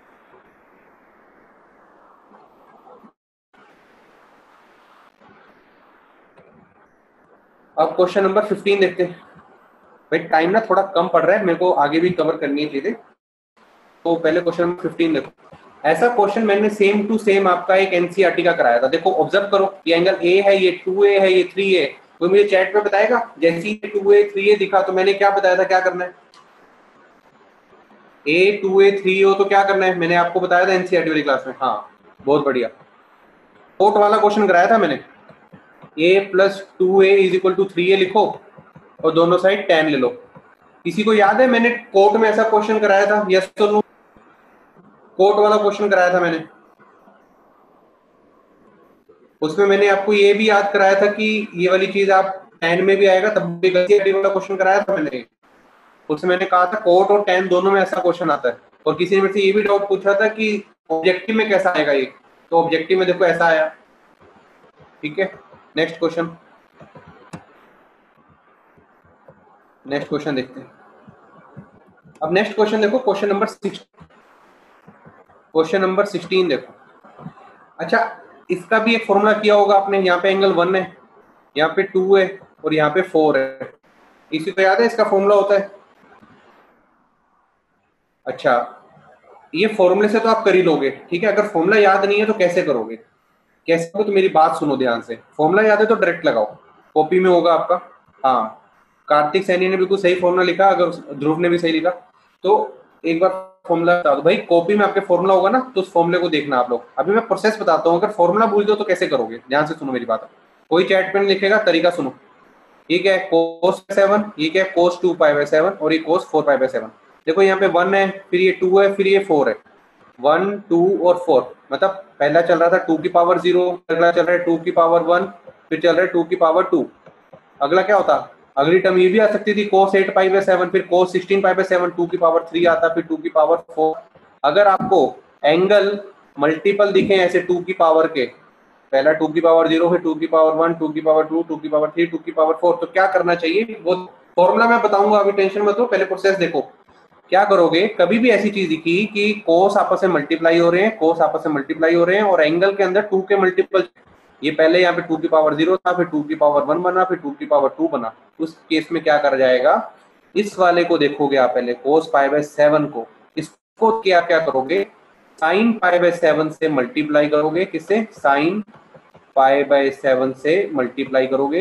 अब क्वेश्चन नंबर 15 देखते हैं। भाई टाइम ना थोड़ा कम पड़ रहा है, मेरे को आगे भी कवर करनी है चीजें, तो पहले क्वेश्चन नंबर 15 देखो। ऐसा क्वेश्चन मैंने सेम टू सेम आपका एक एनसीईआरटी का कराया था। देखो ऑब्जर्व करो, ये एंगल ए है, ये 2a है, ये 3a। कोई मुझे चैट पे बताएगा, जैसे ही 2a 3a दिखा तो मैंने क्या बताया था, क्या करना है, a 2a 3a हो तो क्या करना है, मैंने आपको बताया था एनसीईआरटी वाली क्लास में। हाँ बहुत बढ़िया, कोट वाला क्वेश्चन कराया था मैंने, a plus 2a is equal to 3a लिखो और दोनों साइड tan ले लो। किसी को याद है मैंने कोर्ट में ऐसा क्वेश्चन कराया था, यस तो नो? कोर्ट वाला क्वेश्चन कराया था मैंने, उसमें मैंने आपको ये भी याद कराया था कि ये वाली चीज आप tan में भी आएगा तब भी, वाला क्वेश्चन कराया था मैंने। उसमें मैंने कहा था कोट और tan दोनों में ऐसा क्वेश्चन आता है। और किसी ने मेरे से ये भी डाउट पूछा था कि ऑब्जेक्टिव में कैसा आएगा ये, तो ऑब्जेक्टिव में देखो ऐसा आया, ठीक है। नेक्स्ट क्वेश्चन, नेक्स्ट क्वेश्चन देखते हैं। अब नेक्स्ट क्वेश्चन देखो, क्वेश्चन नंबर 6, क्वेश्चन नंबर 16 देखो। अच्छा, इसका भी एक फॉर्मूला किया होगा आपने, यहाँ पे एंगल 1 है, यहाँ पे 2 है और यहाँ पे 4 है। इसी तो याद है इसका फॉर्मूला होता है। अच्छा, ये फॉर्मूले से तो आप कर ही लोगे, ठीक है। अगर फॉर्मूला याद नहीं है तो कैसे करोगे, कैसे करोगे, तो मेरी बात सुनो ध्यान से। फॉर्मूला याद है तो डायरेक्ट लगाओ, कॉपी में होगा आपका। हाँ, कार्तिक सैनी ने बिल्कुल सही फॉर्मूला लिखा, अगर ध्रुव ने भी सही लिखा तो एक बार फॉर्मूला बता दो भाई, कॉपी में आपके फॉर्मूला होगा ना, तो उस फॉर्मूले को देखना आप लोग। अभी मैं प्रोसेस बताता हूँ, अगर फॉर्मूला भूल जाओ तो कैसे करोगे, ध्यान से सुनो मेरी बात। कोई चैट पेन लिखेगा, तरीका सुनो। ये क्या है, cos 7, ये क्या है, cos 2 पाई बाय 7, और ये cos 4 पाई बाय 7। देखो यहाँ पे 1 है, फिर ये 2 है, फिर ये 4 है। 1 2 और 4, मतलब पहला चल रहा था 2 की पावर 0, अगला चल रहा है 2 की पावर 1, फिर चल रहा है 2 की पावर 2। अगला क्या होता, अगली टर्म ये भी आ सकती थी cos 8 पाई बाय 7, फिर cos 16 पाई बाय 7, 2 की पावर 3 आता, फिर 2 की पावर 4। अगर आपको एंगल मल्टीपल दिखे ऐसे 2 की पावर के, पहला 2 की पावर 0, फिर 2 की पावर 1, 2 की पावर 2, 2 की पावर 3, 2 की पावर 4, तो क्या करना चाहिए वो फॉर्मूला मैं बताऊंगा, अभी टेंशन मत लो, पहले प्रोसेस देखो। क्या करोगे, कभी भी ऐसी चीज दिखी कि कोस आपस में मल्टीप्लाई हो रहे हैं, कोस आपस में मल्टीप्लाई हो रहे हैं और एंगल के अंदर 2 के मल्टीपल, ये पहले यहाँ पे 2 की पावर 0 था, फिर 2 की पावर 1 बना, फिर 2 की पावर 2 बना। उस केस में क्या करा जाएगा, इस वाले को देखोगे आप पहले, कोस पाई बाय 7 को, इसको क्या क्या करोगे, साइन पाई बाय 7 से मल्टीप्लाई करोगे, किससे, साइन पाई बाय 7 से मल्टीप्लाई करोगे,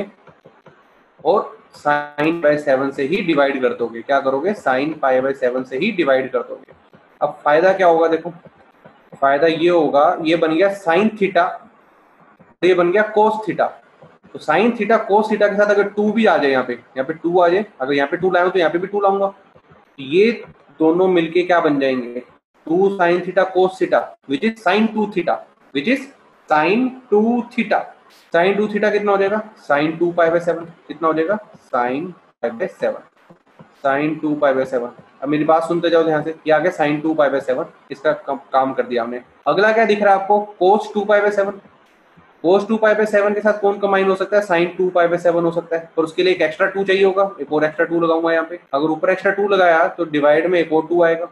और साइन बाय 7 से ही डिवाइड कर दोगे। क्या करोगे, साइन पाई बाय 7 से ही डिवाइड कर दोगे। अब फायदा क्या होगा, देखो फायदा ये होगा, ये बन गया साइन थीटा, तो ये बन गया कोस थीटा। तो साइन थीटा कोस थीटा के साथ अगर 2 भी आ जाए, यहाँ पे 2 आ जाए, अगर यहाँ पे 2 लाऊं तो यहाँ पे भी 2 लाऊंगा, ये दोनों मिलके क्या बन जाएंगे, 2 sine theta cos theta, which is sine 2 theta, which is sine 2 theta. Sine 2 theta कितना हो जाएगा, साइन 2 पाई बाय 7, कितना हो जाएगा, sine pi by 7, sine 2 pi by 7। अब मेरी बात सुनते जाओ ध्यान से, ये आ गया साइन 2 पाई बाय 7, इसका काम कर दिया हमने। अगला क्या दिख रहा है आपको, कोस 2 pi by 7। Cos 2 pi by 7 के साथ कौन कंबाइन हो सकता है, साइन 2 पाई बाय 7 हो सकता है, और उसके लिए एक एक्स्ट्रा 2 चाहिए होगा, एक और एक्स्ट्रा 2 लगाऊंगा यहाँ पे। अगर ऊपर एक्स्ट्रा 2 लगाया तो डिवाइड में एक और 2 आएगा,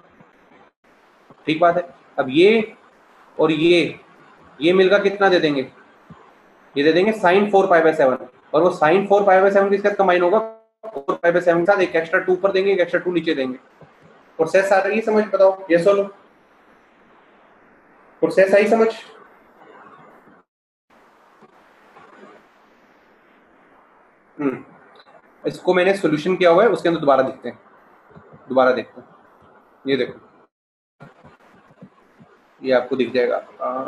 ठीक बात है। अब ये और ये मिलकर कितना दे देंगे, ये दे देंगे साइन 4 पाई बाय 7, और वो साइन 4 पाई बाय 7 के साथ कंबाइन होगा 4 पाई बाय 7 के साथ, एक एक्स्ट्रा 2 ऊपर देंगे, एक एक्स्ट्रा 2 नीचे देंगे। प्रोसेस आ रही है समझ, बताओ ये सोलो, प्रोसेस आई समझ। इसको मैंने सोल्यूशन किया हुआ है, उसके अंदर दोबारा देखते हैं, दोबारा देखते हैं। ये देखो, ये आपको दिख जाएगा,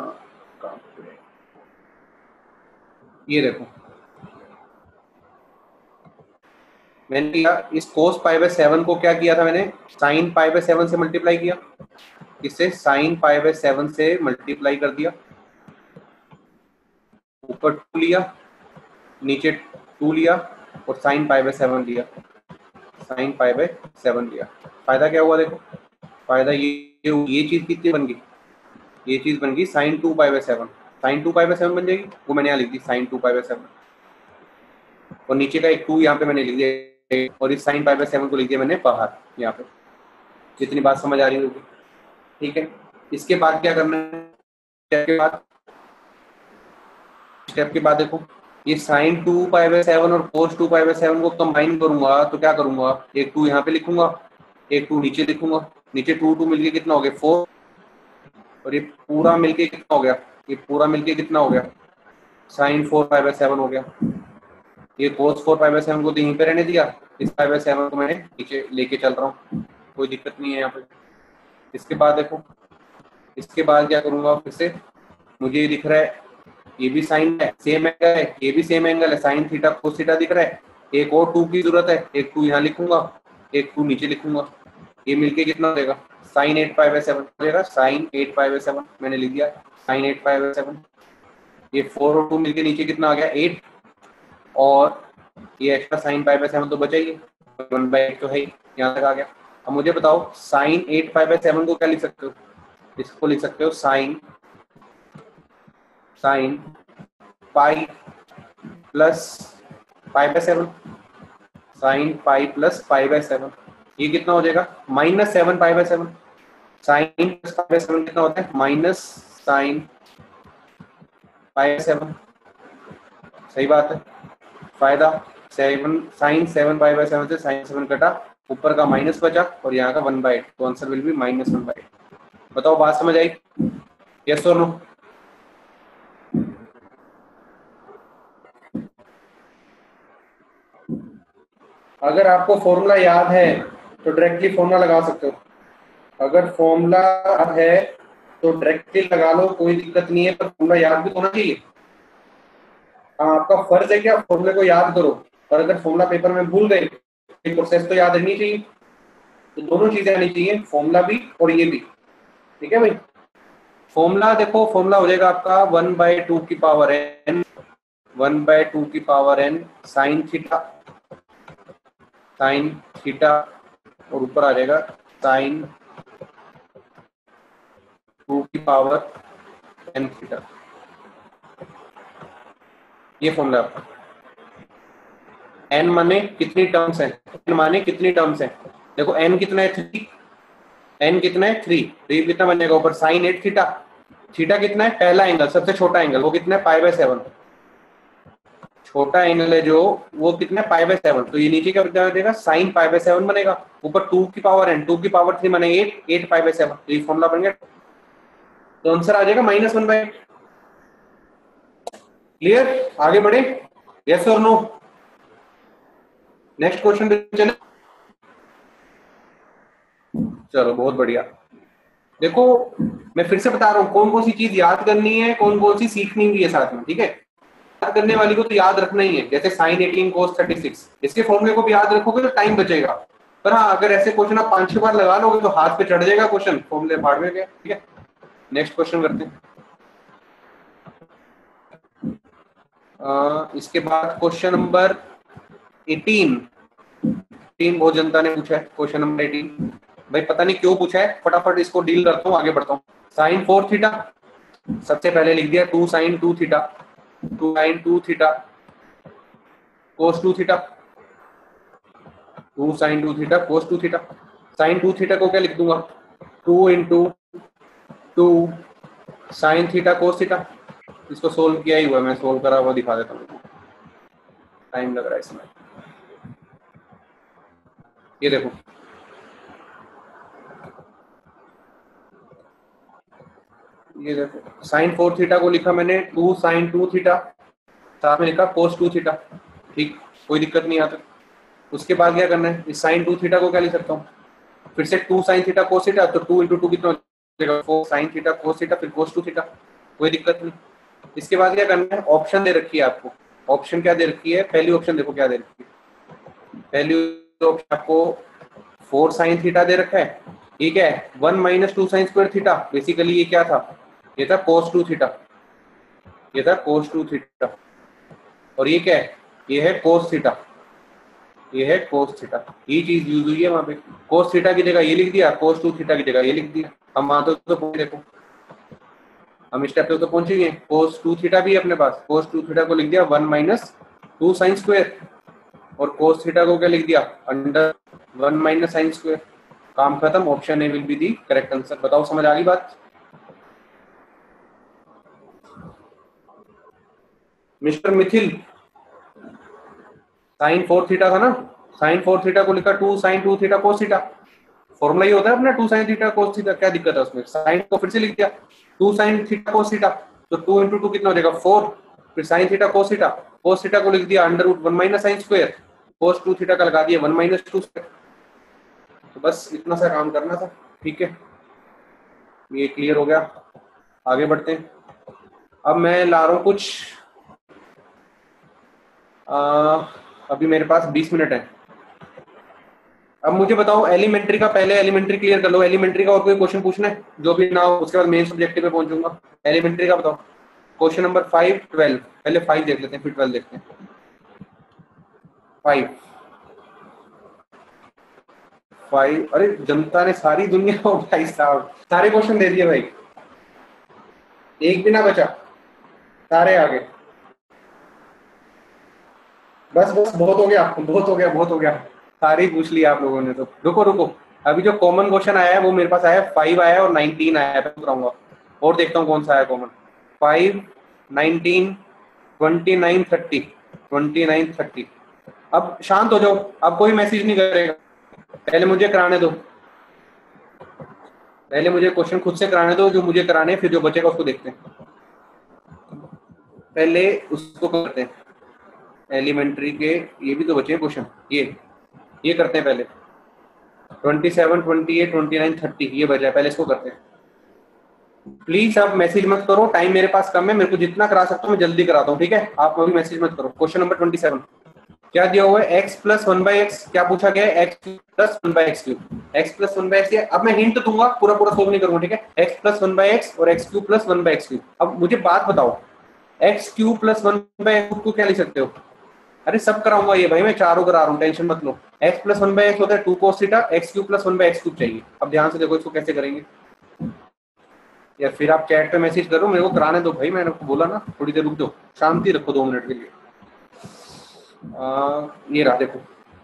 ये देखो मैंने किया, इस कोस पाई बाय 7 को क्या किया था मैंने, साइन पाई बाय 7 से मल्टीप्लाई किया, इससे साइन पाई बाय 7 से मल्टीप्लाई कर दिया, ऊपर 2 लिया, नीचे 2 लिया, और साइन पाई बाय 7 लिया, साइन पाई बाय 7 लिया। फायदा क्या हुआ देखो, फायदा ये चीज कितनी बन गई, ये चीज बन गई sine 2 pi by 7, sine 2 pi by 7 बन जाएगी, वो मैंने यहाँ लिख दी साइन 2 पाई बाय 7, और नीचे का एक 2 यहाँ पे मैंने लिख दिया, और इस साइन पाई बाय 7 को लिख दिया मैंने बाहर यहाँ पे। जितनी बात समझ आ रही होगी, ठीक है। इसके बाद क्या करना है, स्टेप के बाद देखो, ये साइन 2 पाई बाय 7 और कोस 2 पाई बाय 7 को कंबाइन करूंगा, तो क्या करूंगा, एक 2 यहाँ पे लिखूंगा, एक 2 नीचे लिखूंगा, नीचे 2 2 मिलके कितना हो गया 4, और ये पूरा मिलके कितना हो गया, ये पूरा मिलके कितना हो गया, साइन 4 पाई बाय 7 हो गया। ये कोस 4 पाई बाय 7 को तो यहीं पे रहने दिया, इस पाई बाय 7 को मैंने नीचे लेके चल रहा हूँ, कोई दिक्कत नहीं है यहाँ पे। इसके बाद देखो, इसके बाद क्या करूंगा, फिर से मुझे ये दिख रहा है, ये भी साइन है, सेम एंगल है, ये भी सेम एंगल है, साइन थीटा कोस थीटा दिख रहा है, एक और 2 की जरूरत है, एक 2 यहाँ लिखूंगा, एक 2 नीचे लिखूंगा, ये मिलके कितना हो जाएगा, साइन 8 पाई बाय 7 हो जाएगा, साइन 8 पाई बाय 7 मैंने लिख दिया, साइन 8 पाई बाय 7। ये 4 और 2 मिलके नीचे कितना आ गया 8, और ये एक्स्ट्रा साइन पाई बाय 7 तो बचा ही, 1/8 तो है ही, यहाँ तक आ गया। अब मुझे बताओ साइन 8 पाई बाय 7 को क्या लिख सकते हो, इसको लिख सकते हो sine sine pi plus pi by 7, sine pi plus pi by 7, ये कितना हो जाएगा, -7 pi by 7, sine plus pi by 7 कितना होता है, माइनस साइन पाई बाय 7, सही बात है। फायदा 7, साइन 7 पाई बाय 7 से साइन 7 कटा, ऊपर का माइनस बचा, और यहाँ का 1/8, तो आंसर विल बी -1/8। बताओ बात समझ आई, यस और नो। अगर आपको फॉर्मूला याद है तो डायरेक्टली फॉर्मूला लगा सकते हो, अगर फॉर्मूला है तो डायरेक्टली लगा लो, कोई दिक्कत नहीं है, पर फॉर्मूला याद भी होना चाहिए। हाँ, आपका फर्ज है कि आप फॉर्मूले को याद करो, और अगर फॉर्मूला पेपर में भूल गए, प्रोसेस तो याद रहनी चाहिए। तो दोनों चीजें आनी चाहिए, फॉर्मूला भी और ये भी। ठीक है भाई। फॉर्मूला देखो, फॉर्मूला हो जाएगा आपका 1/2 की पावर n, 1/2 की power n sine theta, sine theta, और ऊपर आ जाएगा साइन 2 की पावर n थीटा। ये फॉर्मूला आपका। n माने कितनी टर्म्स है, n माने कितनी टर्म्स है। देखो n कितना है 3, n कितना है 3, तो ये कितना बनेगा ऊपर साइन 8 थीटा। थीटा कितना है, पहला एंगल, सबसे छोटा एंगल, वो कितना है π/7। छोटा एंगल है जो, वो कितना है π/7, तो ये नीचे क्या बनेगा साइन π/7 बनेगा। ऊपर 2 की पावर n, 2 की पावर 3 माने 8, 8 π/7, तो ये फॉर्मूला बन गया। तो आंसर आ जाएगा -1/8। क्लियर, आगे बढ़े, यस और नो। नेक्स्ट क्वेश्चन पे चले। चलो बहुत बढ़िया। देखो मैं फिर से बता रहा हूँ, कौन कौन सी चीज याद करनी है, कौन कौन सी सीखनी भी है साथ में। ठीक है, याद करने वाली को तो याद रखना ही है, जैसे साइन 18 कोस 36, इसके फॉर्मूले को भी याद रखोगे तो टाइम बचेगा। पर हाँ, अगर ऐसे क्वेश्चन आप 5-6 बार लगा लोगे तो हाथ पे चढ़ जाएगा क्वेश्चन, फॉर्मूले फाड़ में गया। ठीक है, नेक्स्ट क्वेश्चन करते हैं। इसके बाद क्वेश्चन नंबर 18 बहुत जनता ने पूछा है। क्वेश्चन नंबर 18 भाई पता नहीं क्यों पूछा है, फटाफट इसको डील करता हूँ, आगे बढ़ता हूँ। साइन 4 थीटा, सबसे पहले लिख दिया 2 sine 2 theta, 2 sine 2 theta cos 2 theta, 2 sine 2 theta cos 2 theta. Sine 2 theta को क्या लिख दूंगा, 2 into 2 sine theta cos theta. इसको सोल्व किया ही हुआ, मैं सोल्व करा हुआ दिखा देता हूँ, टाइम लग रहा है इसमें। ये देखो, ये देखो साइन 4 थीटा को लिखा मैंने 2 साइन 2 थीटा, साथ में लिखा कोस 2 थीटा। ठीक, कोई दिक्कत नहीं आता। उसके बाद क्या करना है, इस साइन 2 थीटा को क्या लिख सकता हूँ, फिर से 2 साइन थीटा कोस थीटा, तो 2 इंटू 2 कितना हो जाएगा, 4 साइन थीटा कोस थीटा, फिर कोस 2 थीटा। कोई दिक्कत नहीं। इसके बाद क्या करना है, ऑप्शन दे रखी है आपको। ऑप्शन क्या दे रखी है, पहली ऑप्शन देखो क्या दे रखी है। पहली ऑप्शन आपको 4 साइन थीटा दे रखा है, ठीक है, 1 minus 2 sine square theta, basically ये क्या था, ये था कोस 2 थीटा, ये था कोस 2 थीटा। और ये क्या है, ये है कोस थीटा, ये है कोस थीटा। ये चीज यूज हुई है वहां पे, कोस थीटा की जगह ये लिख दिया, कोस 2 थीटा की जगह ये लिख दिया। हम वहां तो पहुंचे, देखो हम स्टेप पे तो पहुंचेंगे। कोस 2 थीटा भी है अपने पास, कोस 2 थीटा को लिख दिया 1 माइनस 2 साइन स्क्वायर, और कोस थीटा को क्या लिख दिया, अंडर 1 माइनस साइन स्क्वायर। काम खत्म, option A will be the correct answer. बताओ समझ आ गई बात। मिस्टर मिथिल, साइन 4 थीटा था ना, साइन 4 थीटा को लिखा 2 sine 2 theta cos theta. Formula ये होता है अपना 2 साइन थीटा कोस थीटा, क्या दिक्कत है उसमें। साइन को फिर से लिख दिया 2 साइन थीटा कोस थीटा, तो 2 इंटू 2 कितना हो जाएगा 4, फिर साइन थीटा कोस थीटा को लिख दिया under root 1 minus sine square, cos 2 theta का लगा दिया 1 माइनस 2 स्क्वायर। तो बस इतना सा काम करना था। ठीक है, ये क्लियर हो गया, आगे बढ़ते हैं। अब मैं ला रहा हूँ कुछ, अभी मेरे पास 20 मिनट है। अब मुझे बताओ एलिमेंट्री का, पहले एलिमेंट्री क्लियर कर लो। एलिमेंट्री का और कोई क्वेश्चन पूछना है, जो भी ना हो, उसके बाद मेन सब्जेक्टिव पे पहुंचूंगा। एलिमेंट्री का बताओ, क्वेश्चन नंबर 5 12, पहले 5 देख लेते हैं फिर 12 देखते हैं। 5 अरे जनता ने सारी दुनिया को, भाई साहब सारे क्वेश्चन दे दिए भाई, एक भी ना बचा, सारे आगे। बस बस बहुत हो गया, बहुत हो गया, बहुत हो गया, सारी पूछ लिया आप लोगों ने। तो रुको रुको, अभी जो कॉमन क्वेश्चन आया है वो मेरे पास आया है 5 आया है और 19 आया है, बताऊंगा और देखता हूँ कौन सा आया कॉमन। 5 19 29 30, 29 30। अब शांत हो जाओ, अब कोई मैसेज नहीं करेगा, पहले मुझे कराने दो, पहले मुझे क्वेश्चन खुद से कराने दो जो मुझे कराने, फिर जो बचेगा उसको देखते हैं। पहले उसको करते हैं, एलिमेंट्री के ये भी तो बचे हैं क्वेश्चन, ये करते हैं पहले। 27, 28, 29, 30 ये बचा है। पहले इसको करते हैं। प्लीज आप मैसेज मत करो, टाइम मेरे पास कम है, मेरे को जितना करा सकता हूँ मैं जल्दी कराता हूँ, ठीक है? आप अभी मैसेज मत करो। क्वेश्चन नंबर 27 क्या दिया हुआ है? x plus one by X. क्या पूछा गया है? x plus one by X cube. X plus one by X. अब मैं हिंट दूंगा, पूरा पूरा सोल्व नहीं करूंगा, ठीक है? x plus one by X और X cube plus one by X cube. अब मुझे बात बताओ, X cube plus one by X को क्या लिख सकते हो? अरे सब कराऊंगा ये भाई, मैं चारों करा रहा हूँ, टेंशन मत लो। X plus one by X होता है 2 cos theta, X cube plus one by X cube चाहिए। अब ध्यान से देखो इसको कैसे करेंगे। या फिर आप चैट पे मैसेज करो, मेरे को कराने दो भाई, मैंने आपको बोला ना थोड़ी देर रुक दो, शांति रखो 2 मिनट के लिए। ये रहा देखो,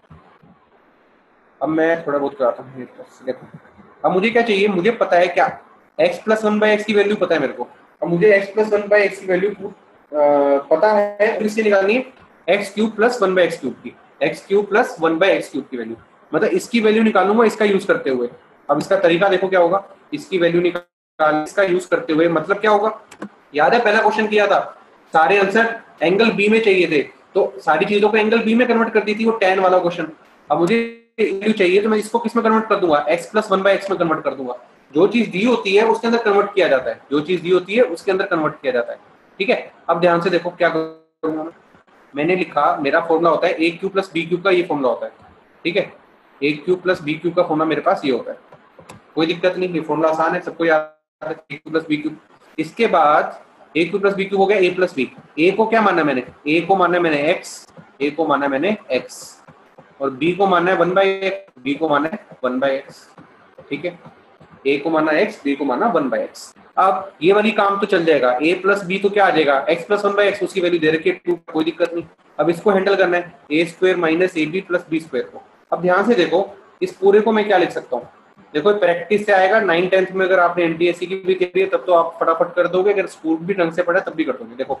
अब मैं थोड़ा बहुत कराता हूँ। देखो अब मुझे क्या चाहिए, मुझे पता है क्या, x plus one by X की वैल्यू पता है मेरे को। अब मुझे x plus one by X की वैल्यू पता है, और इससे निकालनी है X cube plus one by X cube की। X cube plus one by X cube की वैल्यू, मतलब इसकी वैल्यू निकालूंगा इसका यूज करते हुए। अब इसका तरीका देखो क्या होगा, इसकी वैल्यू निकाल इसका यूज करते हुए, मतलब क्या होगा, याद है पहला क्वेश्चन किया था, सारे आंसर एंगल बी में चाहिए थे, तो सारी चीजों को एंगल बी में कन्वर्ट कर दी थी, वो tan वाला क्वेश्चन। अब मुझे वैल्यू चाहिए तो मैं इसको किस में कन्वर्ट कर दूंगा, x plus one by X में कन्वर्ट कर दूंगा। जो चीज दी होती है उसके अंदर कन्वर्ट किया जाता है, जो चीज दी होती है उसके अंदर कन्वर्ट किया जाता है, ठीक है? अब ध्यान से देखो क्या करूंगा मैं। मैंने लिखा, मेरा फॉर्मूला होता है A cube plus B cube का, ये फॉर्मूला होता है, ठीक है? A cube plus B cube का फॉर्मूला मेरे पास ये होता है, कोई दिक्कत नहीं, ये फॉर्मूला आसान है, सबको याद है, A cube plus B cube. इसके बाद A cube plus B cube हो गया ए प्लस बी। ए को क्या माना मैंने, ए को माना मैंने एक्स, ए को माना मैंने एक्स, और बी को माना है वन बाई एक्स, बी को माना है वन बाई एक्स, ठीक है? ए को माना एक्स, बी को माना वन बाई एक्स। अब ये वाली काम तो चल जाएगा, ए प्लस बी तो क्या आ जाएगा, X plus one by X, उसकी वैल्यू दे रखी है 2, कोई दिक्कत नहीं। अब इसको हैंडल करना है, A square minus A B plus B square को। अब ध्यान से देखो, इस पूरे को मैं क्या लिख सकता हूँ, देखो प्रैक्टिस से आएगा, 9th 10th में अगर आपने एनटीएससी की भी तैयारी है तब तो आप फटाफट कर दोगे, अगर स्कूल भी ढंग से पढ़ा तब भी कर दोगे। देखो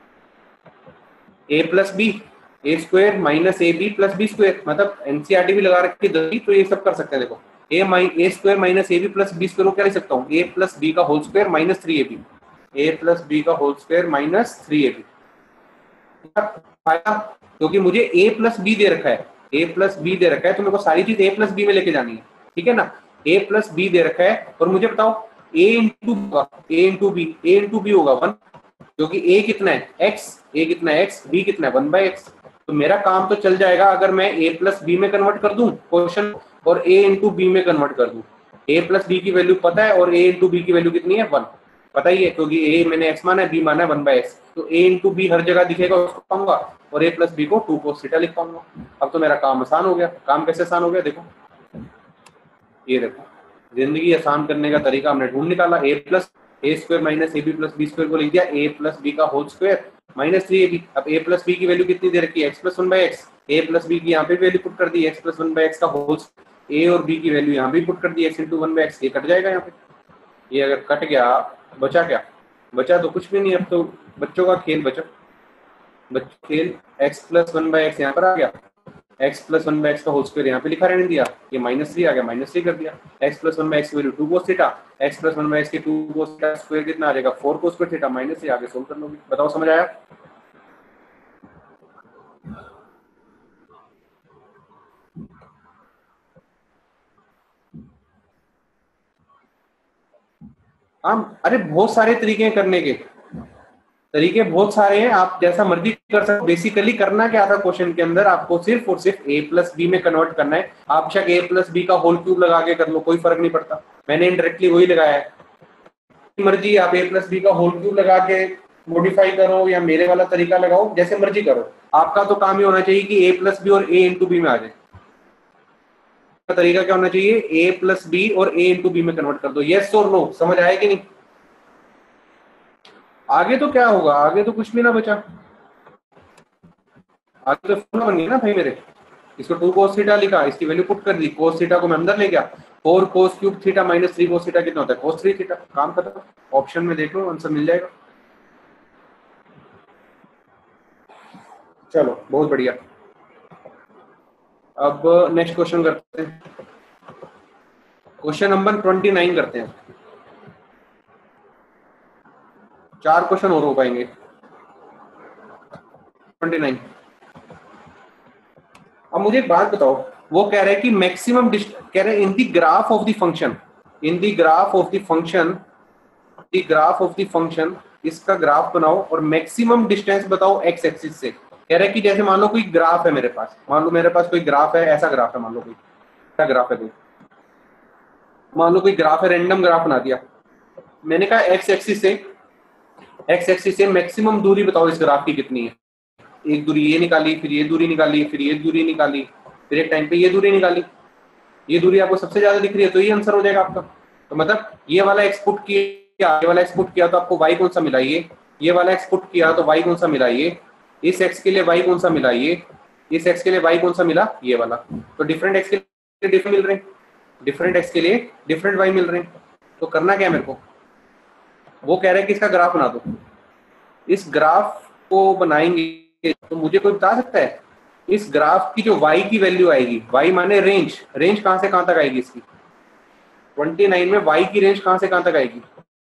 A plus B, A square minus A B plus B square, मतलब एनसीईआरटी भी लगा रखी है तो ये सब कर सकते हैं। देखो A square minus A B plus B square को क्या लिख सकता हूँ, ए प्लस बी का whole square minus 3ab, A plus B का होल स्क्वायर माइनस 3ab। फायदा, क्योंकि मुझे ए प्लस बी दे रखा है, ए प्लस बी दे रखा है तो मेरे को सारी चीज ए प्लस बी में लेके जानी है, ठीक है ना? ए प्लस बी दे रखा है, और मुझे बताओ ए इंटू बी होगा 1, क्योंकि ए कितना है x, ए कितना है x, b कितना है 1/x। तो मेरा काम तो चल जाएगा अगर मैं a प्लस बी में कन्वर्ट कर दूं क्वेश्चन, और a इंटू बी में कन्वर्ट कर दूं। a प्लस बी की वैल्यू पता है, और a इंटू बी की वैल्यू कितनी है 1, पता ही है, क्योंकि a मैंने x माना है, b माना है 1/x, तो a इंटू बी हर जगह दिखेगा, उसको पाऊंगा, और a प्लस बी को 2 cos थीटा लिख पाऊंगा। अब तो मेरा काम आसान हो गया। काम कैसे आसान हो गया, देखो ये देखो, जिंदगी आसान करने का तरीका हमने ढूंढ निकाला। A square minus A B plus B square को लिख दिया ए प्लस बी का होल स्क्वायर माइनस 3ab। अब ए प्लस बी की वैल्यू कितनी दे रखी है, X plus one by X, A plus B की यहाँ पे वैल्यू पुट कर दी, X plus one by X का होल, ए और बी की वैल्यू यहाँ भी पुट कर दी, X into one by x, ये कट जाएगा यहाँ पे। ये अगर कट गया, बचा क्या, बचा तो कुछ भी नहीं, अब तो बच्चों का खेल बचा, खेल X plus one by X यहाँ पर आ गया, X plus one by X का होल स्क्वायर यहाँ पे लिखा रहने दिया, ये माइनस 3 आ गया, माइनस 3 कर दिया। X plus one by X की value 2 cos theta, X plus one by X की 2 cos थीटा स्क्वायर कितना आ जाएगा 4 cos स्क्वायर थीटा, माइनस 3 आगे सोल्व कर लोगे। बताओ समझ आया? हम अरे बहुत सारे तरीके हैं करने के, तरीके बहुत सारे हैं, आप जैसा मर्जी कर सकते हो। बेसिकली करना क्या था क्वेश्चन के अंदर, आपको सिर्फ और सिर्फ ए प्लस बी में कन्वर्ट करना है। आप बेशक ए प्लस बी का होल क्यूब लगा के कर लो, कोई फर्क नहीं पड़ता, मैंने इनडायरेक्टली वही लगाया है। मर्जी आप ए प्लस बी का होल क्यूब लगा के मॉडिफाई करो, या मेरे वाला तरीका लगाओ, जैसे मर्जी करो। आपका तो काम ही होना चाहिए कि ए प्लस बी और ए इंटू बी में आ जाए। तरीका क्या होना चाहिए, ए प्लस बी और ए इंटू बी में कन्वर्ट कर दो। यस और नो, समझ आया कि नहीं? आगे तो क्या होगा, आगे तो कुछ भी ना बचा, आगे तो फॉर्मूला बन गया ना भाई मेरे। इसको 2 cos थीटा लिखा, इसकी वैल्यू पुट कर दी, cos थीटा को मैं अंदर ले गया, 4 cos cube theta minus 3 cos theta कितना होता है, cos 3 थीटा। काम खत्म, ऑप्शन में देख लो आंसर मिल जाएगा। चलो बहुत बढ़िया। अब नेक्स्ट क्वेश्चन करते हैं, क्वेश्चन नंबर 29 करते हैं। 4 क्वेश्चन और हो पाएंगे। 29। अब मुझे एक बात बताओ, वो कह रहे हैं कि मैक्सिमम कह रहे हैं in the graph of the function, in the graph of the function, the graph of the function, इसका ग्राफ बनाओ और मैक्सिमम डिस्टेंस बताओ एक्स एक्सिस से। कह रहे हैं कि जैसे मान लो कोई ग्राफ है मेरे पास, मान लो मेरे पास कोई ग्राफ है, ऐसा ग्राफ है, मान लो कोई क्या ग्राफ है, कोई मान लो कोई ग्राफ है, रैंडम ग्राफ बना दिया मैंने, कहा एक्स एक्सिस से, एक्स एक्सिस से मैक्सिमम दूरी बताओ इस ग्राफ की कितनी है। एक दूरी ये निकाली, फिर ये दूरी निकाली, फिर ये दूरी निकाली, फिर एक टाइम पे ये दूरी निकाली, ये दूरी आपको सबसे ज्यादा दिख रही है तो ये आंसर हो जाएगा आपका। तो मतलब ये वाला एक्सपुट किया, ये वाला एक्सपुट किया तो आपको वाई कौन सा मिला, ये वाला एक्सपुट किया तो वाई कौन सा मिला, ये इस एक्स के लिए वाई कौन सा मिला, ये इस एक्स के लिए वाई कौन सा मिला, ये वाला। तो डिफरेंट एक्स के लिए डिफरेंट मिल रहे हैं, डिफरेंट एक्स के लिए डिफरेंट वाई मिल रहे हैं। तो करना क्या है मेरे को, वो कह रहे हैं कि इसका ग्राफ बना दो। इस ग्राफ को बनाएंगे तो मुझे कोई बता सकता है इस ग्राफ की जो y की वैल्यू आएगी, y माने रेंज, रेंज कहां से कहां तक आएगी इसकी, 29 में y की रेंज कहां से कहां तक आएगी,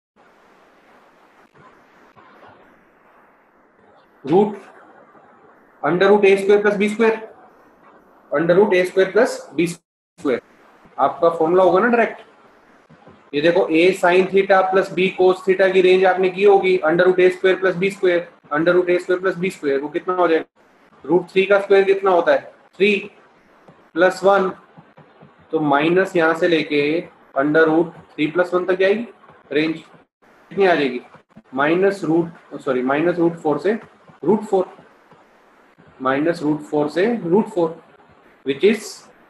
root under root A square plus B square, under root A square plus B square आपका फॉर्मूला होगा ना डायरेक्ट। ये देखो a sine theta plus b cos theta की रेंज आपने की होगी under root A square plus B square, under root A square plus B square, वो कितना हो जाएगा, रूट 3 का स्क्वायर कितना होता है 3 प्लस 1, तो माइनस यहाँ से लेके अंडर रूट 3 प्लस 1 तक जाएगी रेंज, कितनी आ जाएगी, minus root sorry minus root 4 से रूट 4, माइनस रूट 4 से रूट 4 विच इज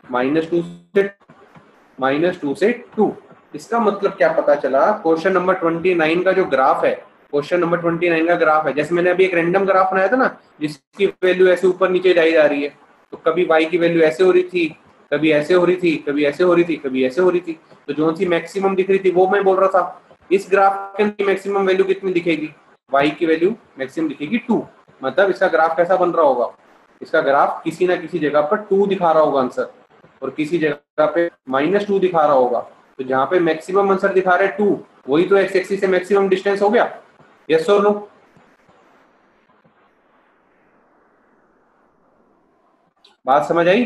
माइनस 2 से 2। इसका मतलब क्या पता चला, क्वेश्चन नंबर 29 का जो ग्राफ है, क्वेश्चन नंबर 29 का ग्राफ है, जैसे मैंने अभी एक रैंडम ग्राफ बनाया था ना जिसकी वैल्यू ऐसे ऊपर नीचे जाई जा रही है, तो कभी y की वैल्यू ऐसे हो रही थी, कभी ऐसे हो रही थी, कभी ऐसे हो रही थी, कभी ऐसे हो रही थी, तो जो सी मैक्सिमम दिख रही थी वो मैं बोल रहा था। इस ग्राफ के मैक्सिमम वैल्यू कितनी दिखेगी, y की वैल्यू मैक्सिमम दिखेगी 2, मतलब इसका ग्राफ कैसा बन रहा होगा, इसका ग्राफ किसी ना किसी जगह पर 2 दिखा रहा होगा आंसर, और किसी जगह पे -2 दिखा रहा होगा। तो जहां पे मैक्सिमम आंसर दिखा रहे 2 वही तो एक्स एक्सिस से मैक्सिमम डिस्टेंस हो गया, यस और नो। बात समझ आई,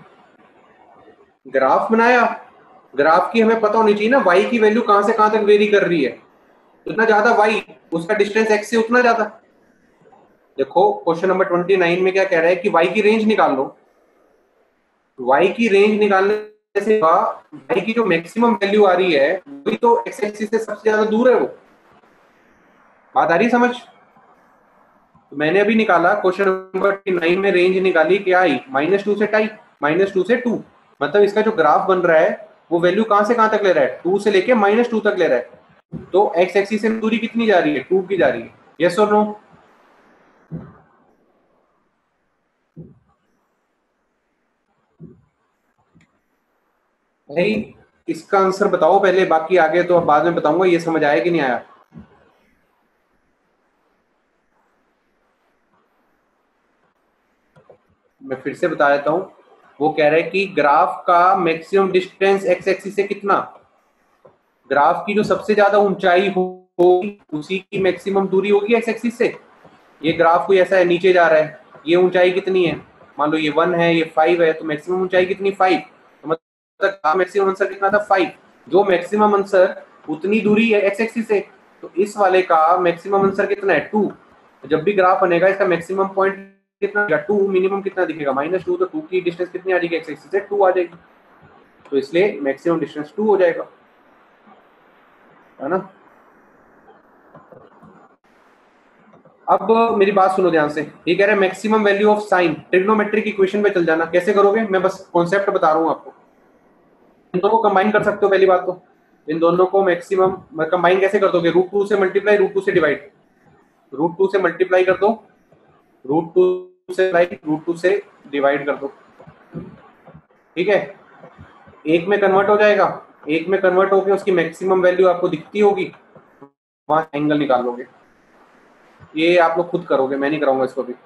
ग्राफ बनाया, ग्राफ की हमें पता होनी चाहिए ना y की वैल्यू कहां से कहां तक वेरी कर रही है, जितना ज्यादा y उसका डिस्टेंस x से उतना ज्यादा। देखो क्वेश्चन नंबर 29 में क्या कह रहा है कि y की रेंज निकाल लो, y की रेंज निकालने से y की जो मैक्सिमम वैल्यू आ रही है वही तो x एक्सिस से सबसे ज्यादा दूर है, वो बात आ रही समझ। तो मैंने अभी निकाला क्वेश्चन नंबर 9 में रेंज निकाली, क्या आई -2 से टाई, -2 से 2, मतलब इसका जो ग्राफ बन रहा है वो वैल्यू कहां से कहां तक ले रहा है, 2 से लेके -2 तक ले रहा है। तो एक्स एक्सिस से दूरी कितनी जा रही है, 2 की जा रही है, यस और नो। भाई इसका आंसर बताओ पहले, बाकी आगे तो अब बाद में बताऊंगा, ये समझ आया कि नहीं आया। मैं फिर से बता देता हूं, वो कह रहे हैं कि ग्राफ का मैक्सिमम डिस्टेंस एक्स एक्सिस से कितना, ग्राफ की जो सबसे ज्यादा ऊंचाई होगी उसी की मैक्सिमम दूरी होगी एक्स एक्सिस से। ये ग्राफ कोई ऐसा है नीचे जा रहा है, ये ऊंचाई कितनी है, मान लो ये 1 है, ये 5 है, तो मैक्सिमम ऊंचाई कितनी 5, तो मतलब मैक्सिमम आंसर कितना था 5, जो मैक्सिमम आंसर उतनी दूरी है एक्स एक्सिस से, तो इस वाले का मैक्सिमम आंसर कितना है 2। तो जब भी ग्राफ बनेगा इसका मैक्सिमम पॉइंट कितना, 2 मिनिमम कितना दिखेगा -2, तो 2 की डिस्टेंस कितनी आ जाएगी एक्स एक्सिस से 2 आ जाएगी, तो इसलिए मैक्सिमम डिस्टेंस 2 हो जाएगा, है ना। अब मेरी बात सुनो ध्यान से, ये कह रहे हैं maximum value of sine, trigonometric equation पे चल जाना, कैसे करोगे मैं बस कॉन्सेप्ट बता रहा हूँ आपको। इन दोनों को कंबाइन कर सकते हो, पहली बात तो इन दोनों को मैक्सिमम कंबाइन कैसे कर दोगे, √2 से मल्टीप्लाई, √2 से डिवाइड, √2 से मल्टीप्लाई कर दो, √2 से √2 से डिवाइड कर दो, ठीक है, एक में कन्वर्ट हो जाएगा, एक में कन्वर्ट होकर उसकी मैक्सिमम वैल्यू आपको दिखती होगी, वहां एंगल निकाल लोगे। ये आप लोग खुद करोगे, मैं नहीं कराऊंगा इसको भी।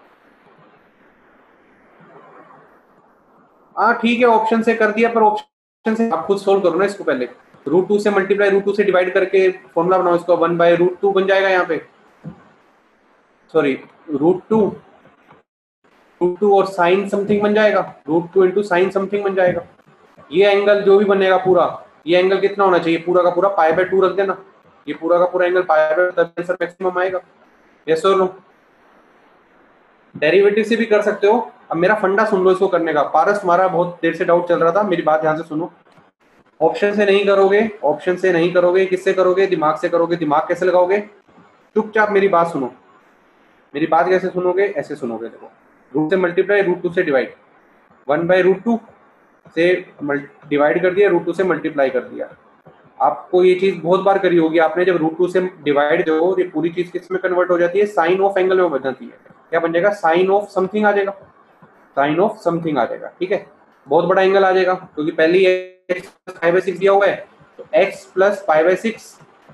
हाँ ठीक है, ऑप्शन से कर दिया, पर ऑप्शन से आप खुद सोल्व करो ना इसको पहले, √2 से मल्टीप्लाई, √2 से डिवाइड करके फॉर्मूला बनाओ, इसको 1/√2 बन जाएगा यहाँ पे, सॉरी √2 √2 और साइन समथिंग बन जाएगा, √2 इंटू साइन समथिंग बन जाएगा। ये एंगल जो भी बनेगा पूरा, ये एंगल कितना होना चाहिए, पूरा का पूरा π/2 रख देना, ये पूरा का पूरा एंगल π/2 तब आंसर मैक्सिमम आएगा। यस और नो? डेरिवेटिव से भी कर सकते हो। अब मेरा फंडा सुन लो इसको करने का। पारस, तुम्हारा बहुत देर से डाउट चल रहा था, मेरी बात ध्यान से सुनो। ऑप्शन से नहीं करोगे, ऑप्शन से नहीं करोगे, किससे करोगे, दिमाग से करोगे। दिमाग कैसे लगाओगे, चुपचाप मेरी बात सुनो। मेरी बात कैसे सुनोगे, ऐसे सुनोगे। देखो, रूट से मल्टीप्लाई, √2 से डिवाइड, 1/√2 से डिवाइड कर दिया, √2 से मल्टीप्लाई कर दिया। आपको ये चीज बहुत बार करी होगी आपने, जब √2 से डिवाइड दो, ये पूरी चीज किस में कन्वर्ट हो जाती है, साइन ऑफ एंगल में बन जाती है। क्या बन जाएगा, साइन ऑफ समथिंग आ जाएगा, साइन ऑफ समथिंग आ जाएगा। ठीक है, बहुत बड़ा एंगल आ जाएगा, क्योंकि पहले ही x + π/6 दिया हुआ है, तो x + π/6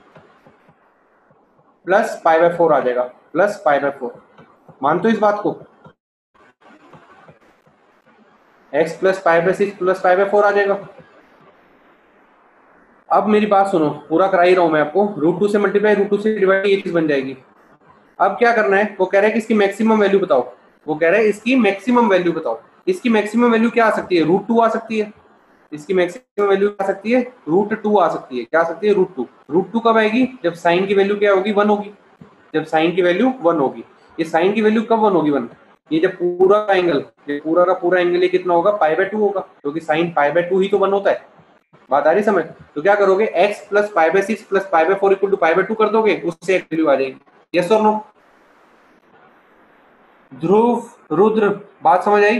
प्लस π/4 आ जाएगा, प्लस π/4। मानते हो इस बात को, x + π/6 प्लस π/4 आ जाएगा। अब मेरी बात सुनो, पूरा करा ही रहा हूं मैं आपको। √2 से मल्टीप्लाई, √2 से डिवाइड, ये चीज बन जाएगी। अब क्या करना है, वो कह रहा है कि इसकी मैक्सिमम वैल्यू बताओ। वो कह रहा है इसकी मैक्सिमम वैल्यू बताओ। इसकी मैक्सिमम वैल्यू क्या आ सकती है, √2 आ सकती है। इसकी मैक्सिमम वैल्यू क्या आ सकती है, √2 आ सकती है। क्या आ सकती है, √2। √2 कब आएगी, जब साइन की वैल्यू क्या होगी, 1 होगी। जब साइन की वैल्यू 1 होगी। ये साइन की वैल्यू कब 1 होगी, 1। ये जब पूरा एंगल, ये पूरा का पूरा एंगल ये कितना होगा, π/2 होगा, क्योंकि साइन π/2 ही तो 1 होता है। बात आ रही समझ? तो क्या करोगे, x + π/6 प्लस π/4 = π/2 कर दोगे, उससे एक वैल्यू आ जाएगी। यस और नो? ध्रुव, रुद्र, बात समझ आई?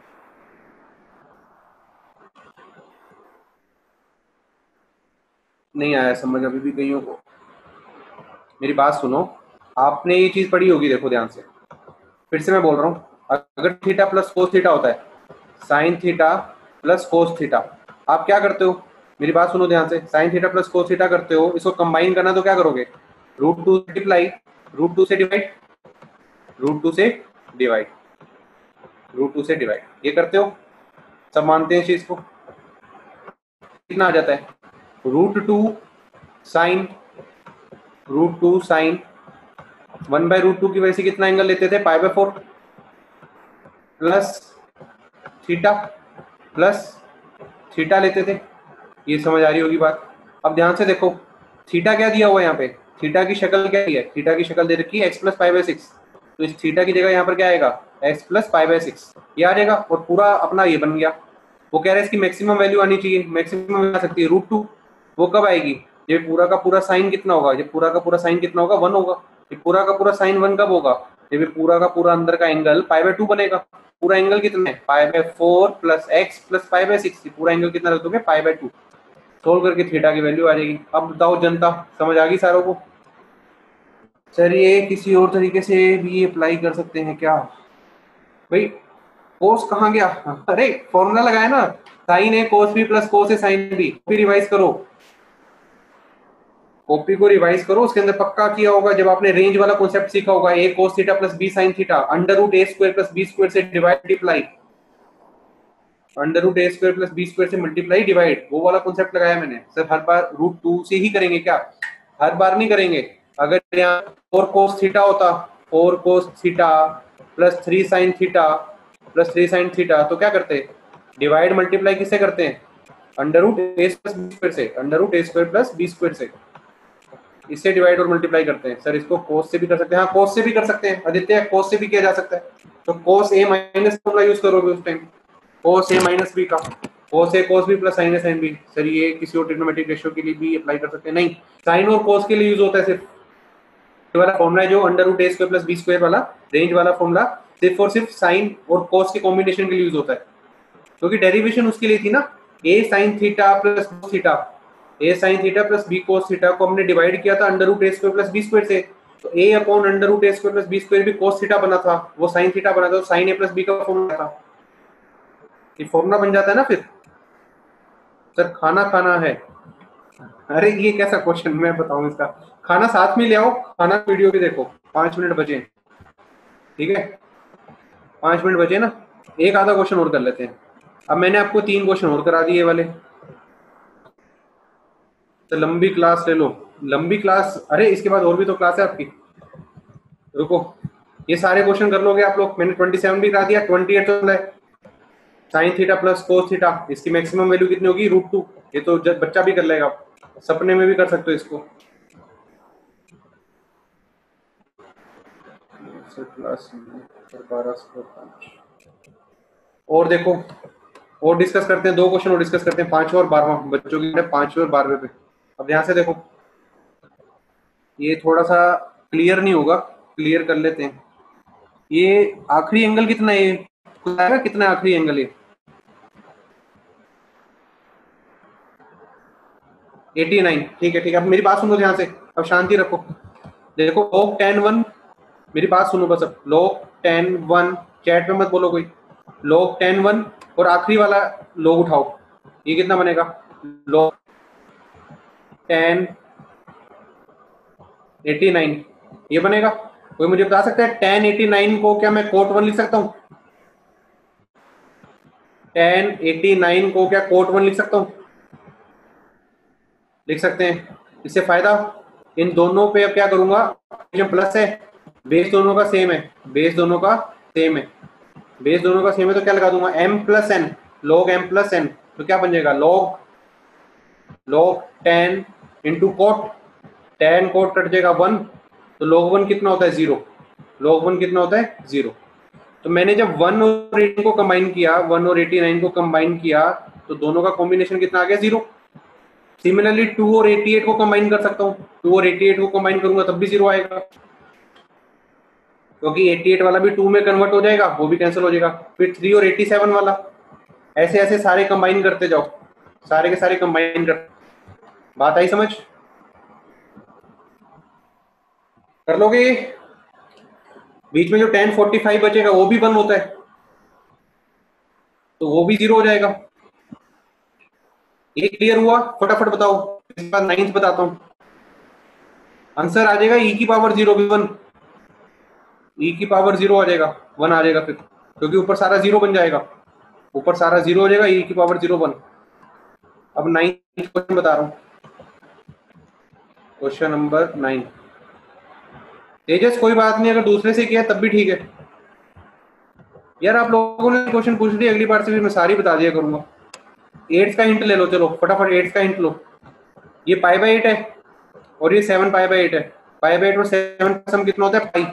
नहीं आया समझ अभी भी कईयों को। मेरी बात सुनो, आपने ये चीज पढ़ी होगी, देखो ध्यान से, फिर से मैं बोल रहा हूँ। अगर थीटा प्लस कोस थीटा होता है, sine theta plus cos theta, आप क्या करते हो, मेरी बात सुनो ध्यान से। Sine theta plus cos theta करते हो, इसको कंबाइन करना तो क्या करोगे, √2 मल्टीप्लाई, √2 से डिवाइड, √2 से डिवाइड, √2 से डिवाइड, ये करते हो। सब मानते हैं इस चीज को। कितना आ जाता है, √2 साइन, √2 साइन 1/√2 की वजह से कितना एंगल लेते थे, π/4 प्लस थीटा, प्लस थीटा लेते थे। ये समझ आ रही होगी बात। अब ध्यान से देखो, थीटा क्या दिया हुआ है यहाँ पे, थीटा की शक्ल क्या है, थीटा की शक्ल दे रखी है x + π/6। तो इस थीटा की जगह यहाँ पर क्या आएगा, x + π/6, ये आ जाएगा, और पूरा अपना ये बन गया। वो कह रहे हैं इसकी मैक्सिमम वैल्यू आनी चाहिए, मैक्सिमम आ सकती है √2। वो कब आएगी, ये पूरा का पूरा साइन कितना होगा, ये पूरा का पूरा साइन कितना होगा, 1 होगा। ये पूरा का पूरा साइन 1 कब होगा, ये पूरा का पूरा अंदर का एंगल π/2 बनेगा। पूरा एंगल कितना है, π/4 प्लस x + π/6, पूरा एंगल कितना रख दोगे, π/2। सोल्व करके थीटा की वैल्यू आ जाएगी। अब बताओ जनता, समझ आ गई सारों को? चलिए किसी और तरीके से भी अप्लाई कर सकते हैं क्या भाई। कोस कहाँ गया, अरे फॉर्मूला लगाया ना, sine A cos B plus cos A sine B. Copy revise करो, कॉपी को रिवाइज करो। उसके अंदर पक्का किया होगा, जब आपने रेंज वाला कॉन्सेप्ट सीखा होगा, A cos theta plus B sine theta, √a² plus b² से divide multiply, √a² plus b² से मल्टीप्लाई डिवाइड, वो वाला कॉन्सेप्ट लगाया मैंने। सर हर बार √2 से ही करेंगे क्या, हर बार नहीं करेंगे। अगर यहाँ 4 cos थीटा होता, 4 cos theta plus 3 sin theta plus 3 sin theta, तो क्या करते, डिवाइड मल्टीप्लाई किससे करते हैं, √a² प्लस b² से, √a² प्लस b² से, इससे डिवाइड और मल्टीप्लाई करते हैं। सर इसको कोस से भी कर सकते हैं, हाँ कोस से भी कर सकते हैं आदित्य, कोस से भी किया जा सकता है। तो cos a minus formula use करोगे उस time, cos a minus B का, cos a cos b plus sine a sine b। Sir ये किसी और ट्रिग्नोमेट्रिक रेशियो के लिए भी अप्लाई कर सकते हैं, नहीं साइन और कोस के लिए यूज होता है सिर्फ। ये वाला फॉर्मूला है जो √a² प्लस b² वाला रेंज वाला फॉर्मूला, सिर्फ और सिर्फ साइन और कोस के कॉम्बिनेशन के लिए यूज होता है, क्योंकि डेरिवेशन उसके लिए थी ना, a sin theta plus cos theta, a sin theta plus b cos theta को हमने डिवाइड किया था √a² प्लस b² से, तो a upon √a² plus b² भी cos थीटा बना था, वो sin थीटा बना था, तो sin a प्लस b का फॉर्मूला था। ये फॉर्मूला बन जाता है ना फिर। सर खाना खाना है, अरे ये कैसा क्वेश्चन, मैं बताऊं इसका, खाना साथ में ले आओ, खाना वीडियो भी देखो। 5 मिनट बचे, ठीक है 5 मिनट बचे ना, एक आधा क्वेश्चन और कर लेते हैं। अब मैंने आपको 3 क्वेश्चन और करा दिए वाले, तो लंबी क्लास ले लो, लंबी क्लास, अरे इसके बाद और भी तो क्लास है आपकी, रुको ये सारे क्वेश्चन कर लोगे आप लोग। मैंने 27 भी करा दिया, 28 तो है sine theta plus cos theta, इसकी मैक्सिमम वैल्यू कितनी होगी √2। ये तो बच्चा भी कर लेगा, सपने में भी कर सकते हो इसको। प्लस 12 और देखो और डिस्कस करते हैं, 2 क्वेश्चन और डिस्कस करते हैं, 5वें और 12वां बच्चों के 5वें और 12वें पे। अब ध्यान से देखो, ये थोड़ा सा क्लियर नहीं होगा, क्लियर कर लेते हैं। ये आखिरी एंगल कितना है, कितना आखिरी एंगल ये 89। ठीक है ठीक है, अब मेरी बात सुनो ध्यान से, अब शांति रखो। देखो log tan 1, मेरी बात सुनो बस, अब log tan 1, चैट में मत बोलो कोई, log tan 1 और आखिरी वाला log उठाओ, ये कितना बनेगा log tan 89, ये बनेगा। कोई मुझे बता सकता है tan 89 को क्या मैं cot 1 लिख सकता हूँ? tan 89 को क्या cot 1 लिख सकता हूँ? लिख सकते हैं। इससे फायदा, इन दोनों पे अब क्या करूंगा, जो प्लस है बेस दोनों का सेम है, बेस दोनों का सेम है, बेस दोनों का सेम है, तो क्या लगा दूंगा m plus n, log m plus n, तो क्या बन जाएगा log tan into cot, tan cot cut जाएगा 1, तो log 1 कितना होता है 0, log 1 कितना होता है 0। तो मैंने जब 1 और 18 को कंबाइन किया, 1 और 89 को कंबाइन किया, तो दोनों का कॉम्बिनेशन कितना आ गया 0। सिमिलरली 2 और 88 को कंबाइन कर सकता हूँ, 2 और 88 को कंबाइन करूंगा तब भी 0 आएगा, क्योंकि 88 वाला भी 2 में कन्वर्ट हो जाएगा, वो भी कैंसिल हो जाएगा। फिर 3 और 87 वाला, ऐसे ऐसे सारे कंबाइन करते जाओ, सारे के सारे कंबाइन कर। बात आई समझ? कर लोगे? बीच में जो 1045 बचेगा वो भी 1 होता है, तो वो भी 0 हो जाएगा। ये क्लियर हुआ? फटाफट बताओ, इसके बाद 9th बताता हूँ। आंसर आ जाएगा e की पावर 0 भी 1, e की पावर 0 आ जाएगा, 1 आ जाएगा फिर, क्योंकि ऊपर सारा 0 बन जाएगा, ऊपर सारा 0 हो जाएगा, e की पावर 0 1। अब 9th क्वेश्चन बता रहा हूँ, क्वेश्चन नंबर 9। तेजस कोई बात नहीं, अगर दूसरे से किया तब भी ठीक है यार। आप लोगों ने क्वेश्चन पूछ लिया, अगली बार से फिर मैं सारी बता दिया करूंगा। 8 का हिंट ले लो, चलो फटाफट 8 का हिंट लो। ये π/8 है और ये 7π/8 है। π/8 और 7 का सम कितना होता है पाई,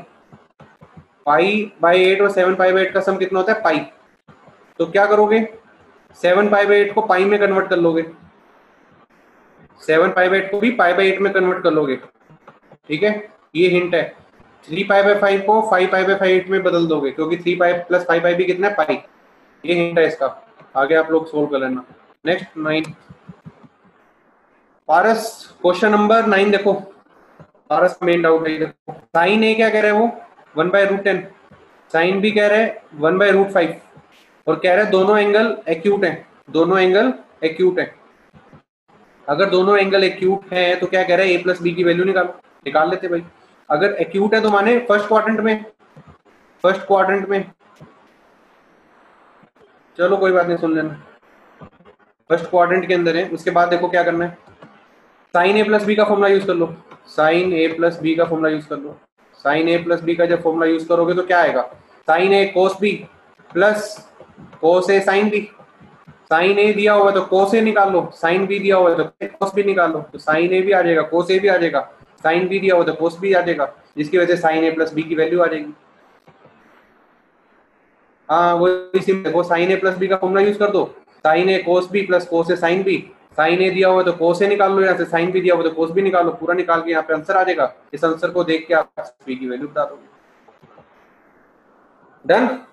π/8 और 7π/8 का सम कितना होता है पाई। तो क्या करोगे, 7π/8 को पाई में कन्वर्ट कर लोगे, 7π/8 को भी π/8 में कन्वर्ट कर लोगे, ठीक है। ये हिंट है। 3π/5 को 5π/8 में बदल दोगे, क्योंकि 3π + 5π भी कितना है पाई। ये हिंट है इसका, आगे आप लोग सोल्व कर लेना। नेक्स्ट 9 पारस, क्वेश्चन नंबर 9 देखो, पारस का मेन डाउट है। देखो साइन ए क्या कह रहे हैं वो 1/√10, साइन बी कह रहे हैं 1/√5, और कह रहे हैं दोनों एंगल एक्यूट हैं, दोनों एंगल एक्यूट हैं। अगर दोनों एंगल एक्यूट हैं तो क्या कह रहे हैं a + b की वैल्यू निकाल लेते भाई। अगर एक्यूट है तो माने फर्स्ट क्वाड्रेंट में, फर्स्ट क्वाड्रेंट में, चलो कोई बात नहीं सुन लेना, फर्स्ट क्वाड्रेंट के अंदर है। उसके बाद देखो क्या करना है, साइन a + b का फॉर्मूला यूज कर लो, साइन a + b का फॉर्मूला यूज कर लो। साइन a + b का जब फॉर्मूला यूज करोगे तो क्या आएगा, sine a cos b plus cos a sin b। Sine a दिया हुआ है तो cos a निकाल लो, साइन b दिया हुआ है तो cos b निकाल लो, तो साइन a भी आ जाएगा, cos a भी आ जाएगा, साइन b दिया हुआ है तो cos b आ जाएगा, जिसकी वजह से साइन a + b की वैल्यू आ जाएगी। हाँ वो साइन a + b का फॉर्मूला यूज कर दो, sine a cos b plus cos a sin b। Sine a दिया हुआ है तो cos a निकाल लो, यहाँ से साइन b दिया हुआ है तो cos b निकाल लो, पूरा निकाल के यहाँ पे आंसर आ जाएगा। इस आंसर को देख के आप b की वैल्यू बता दोगे। डन।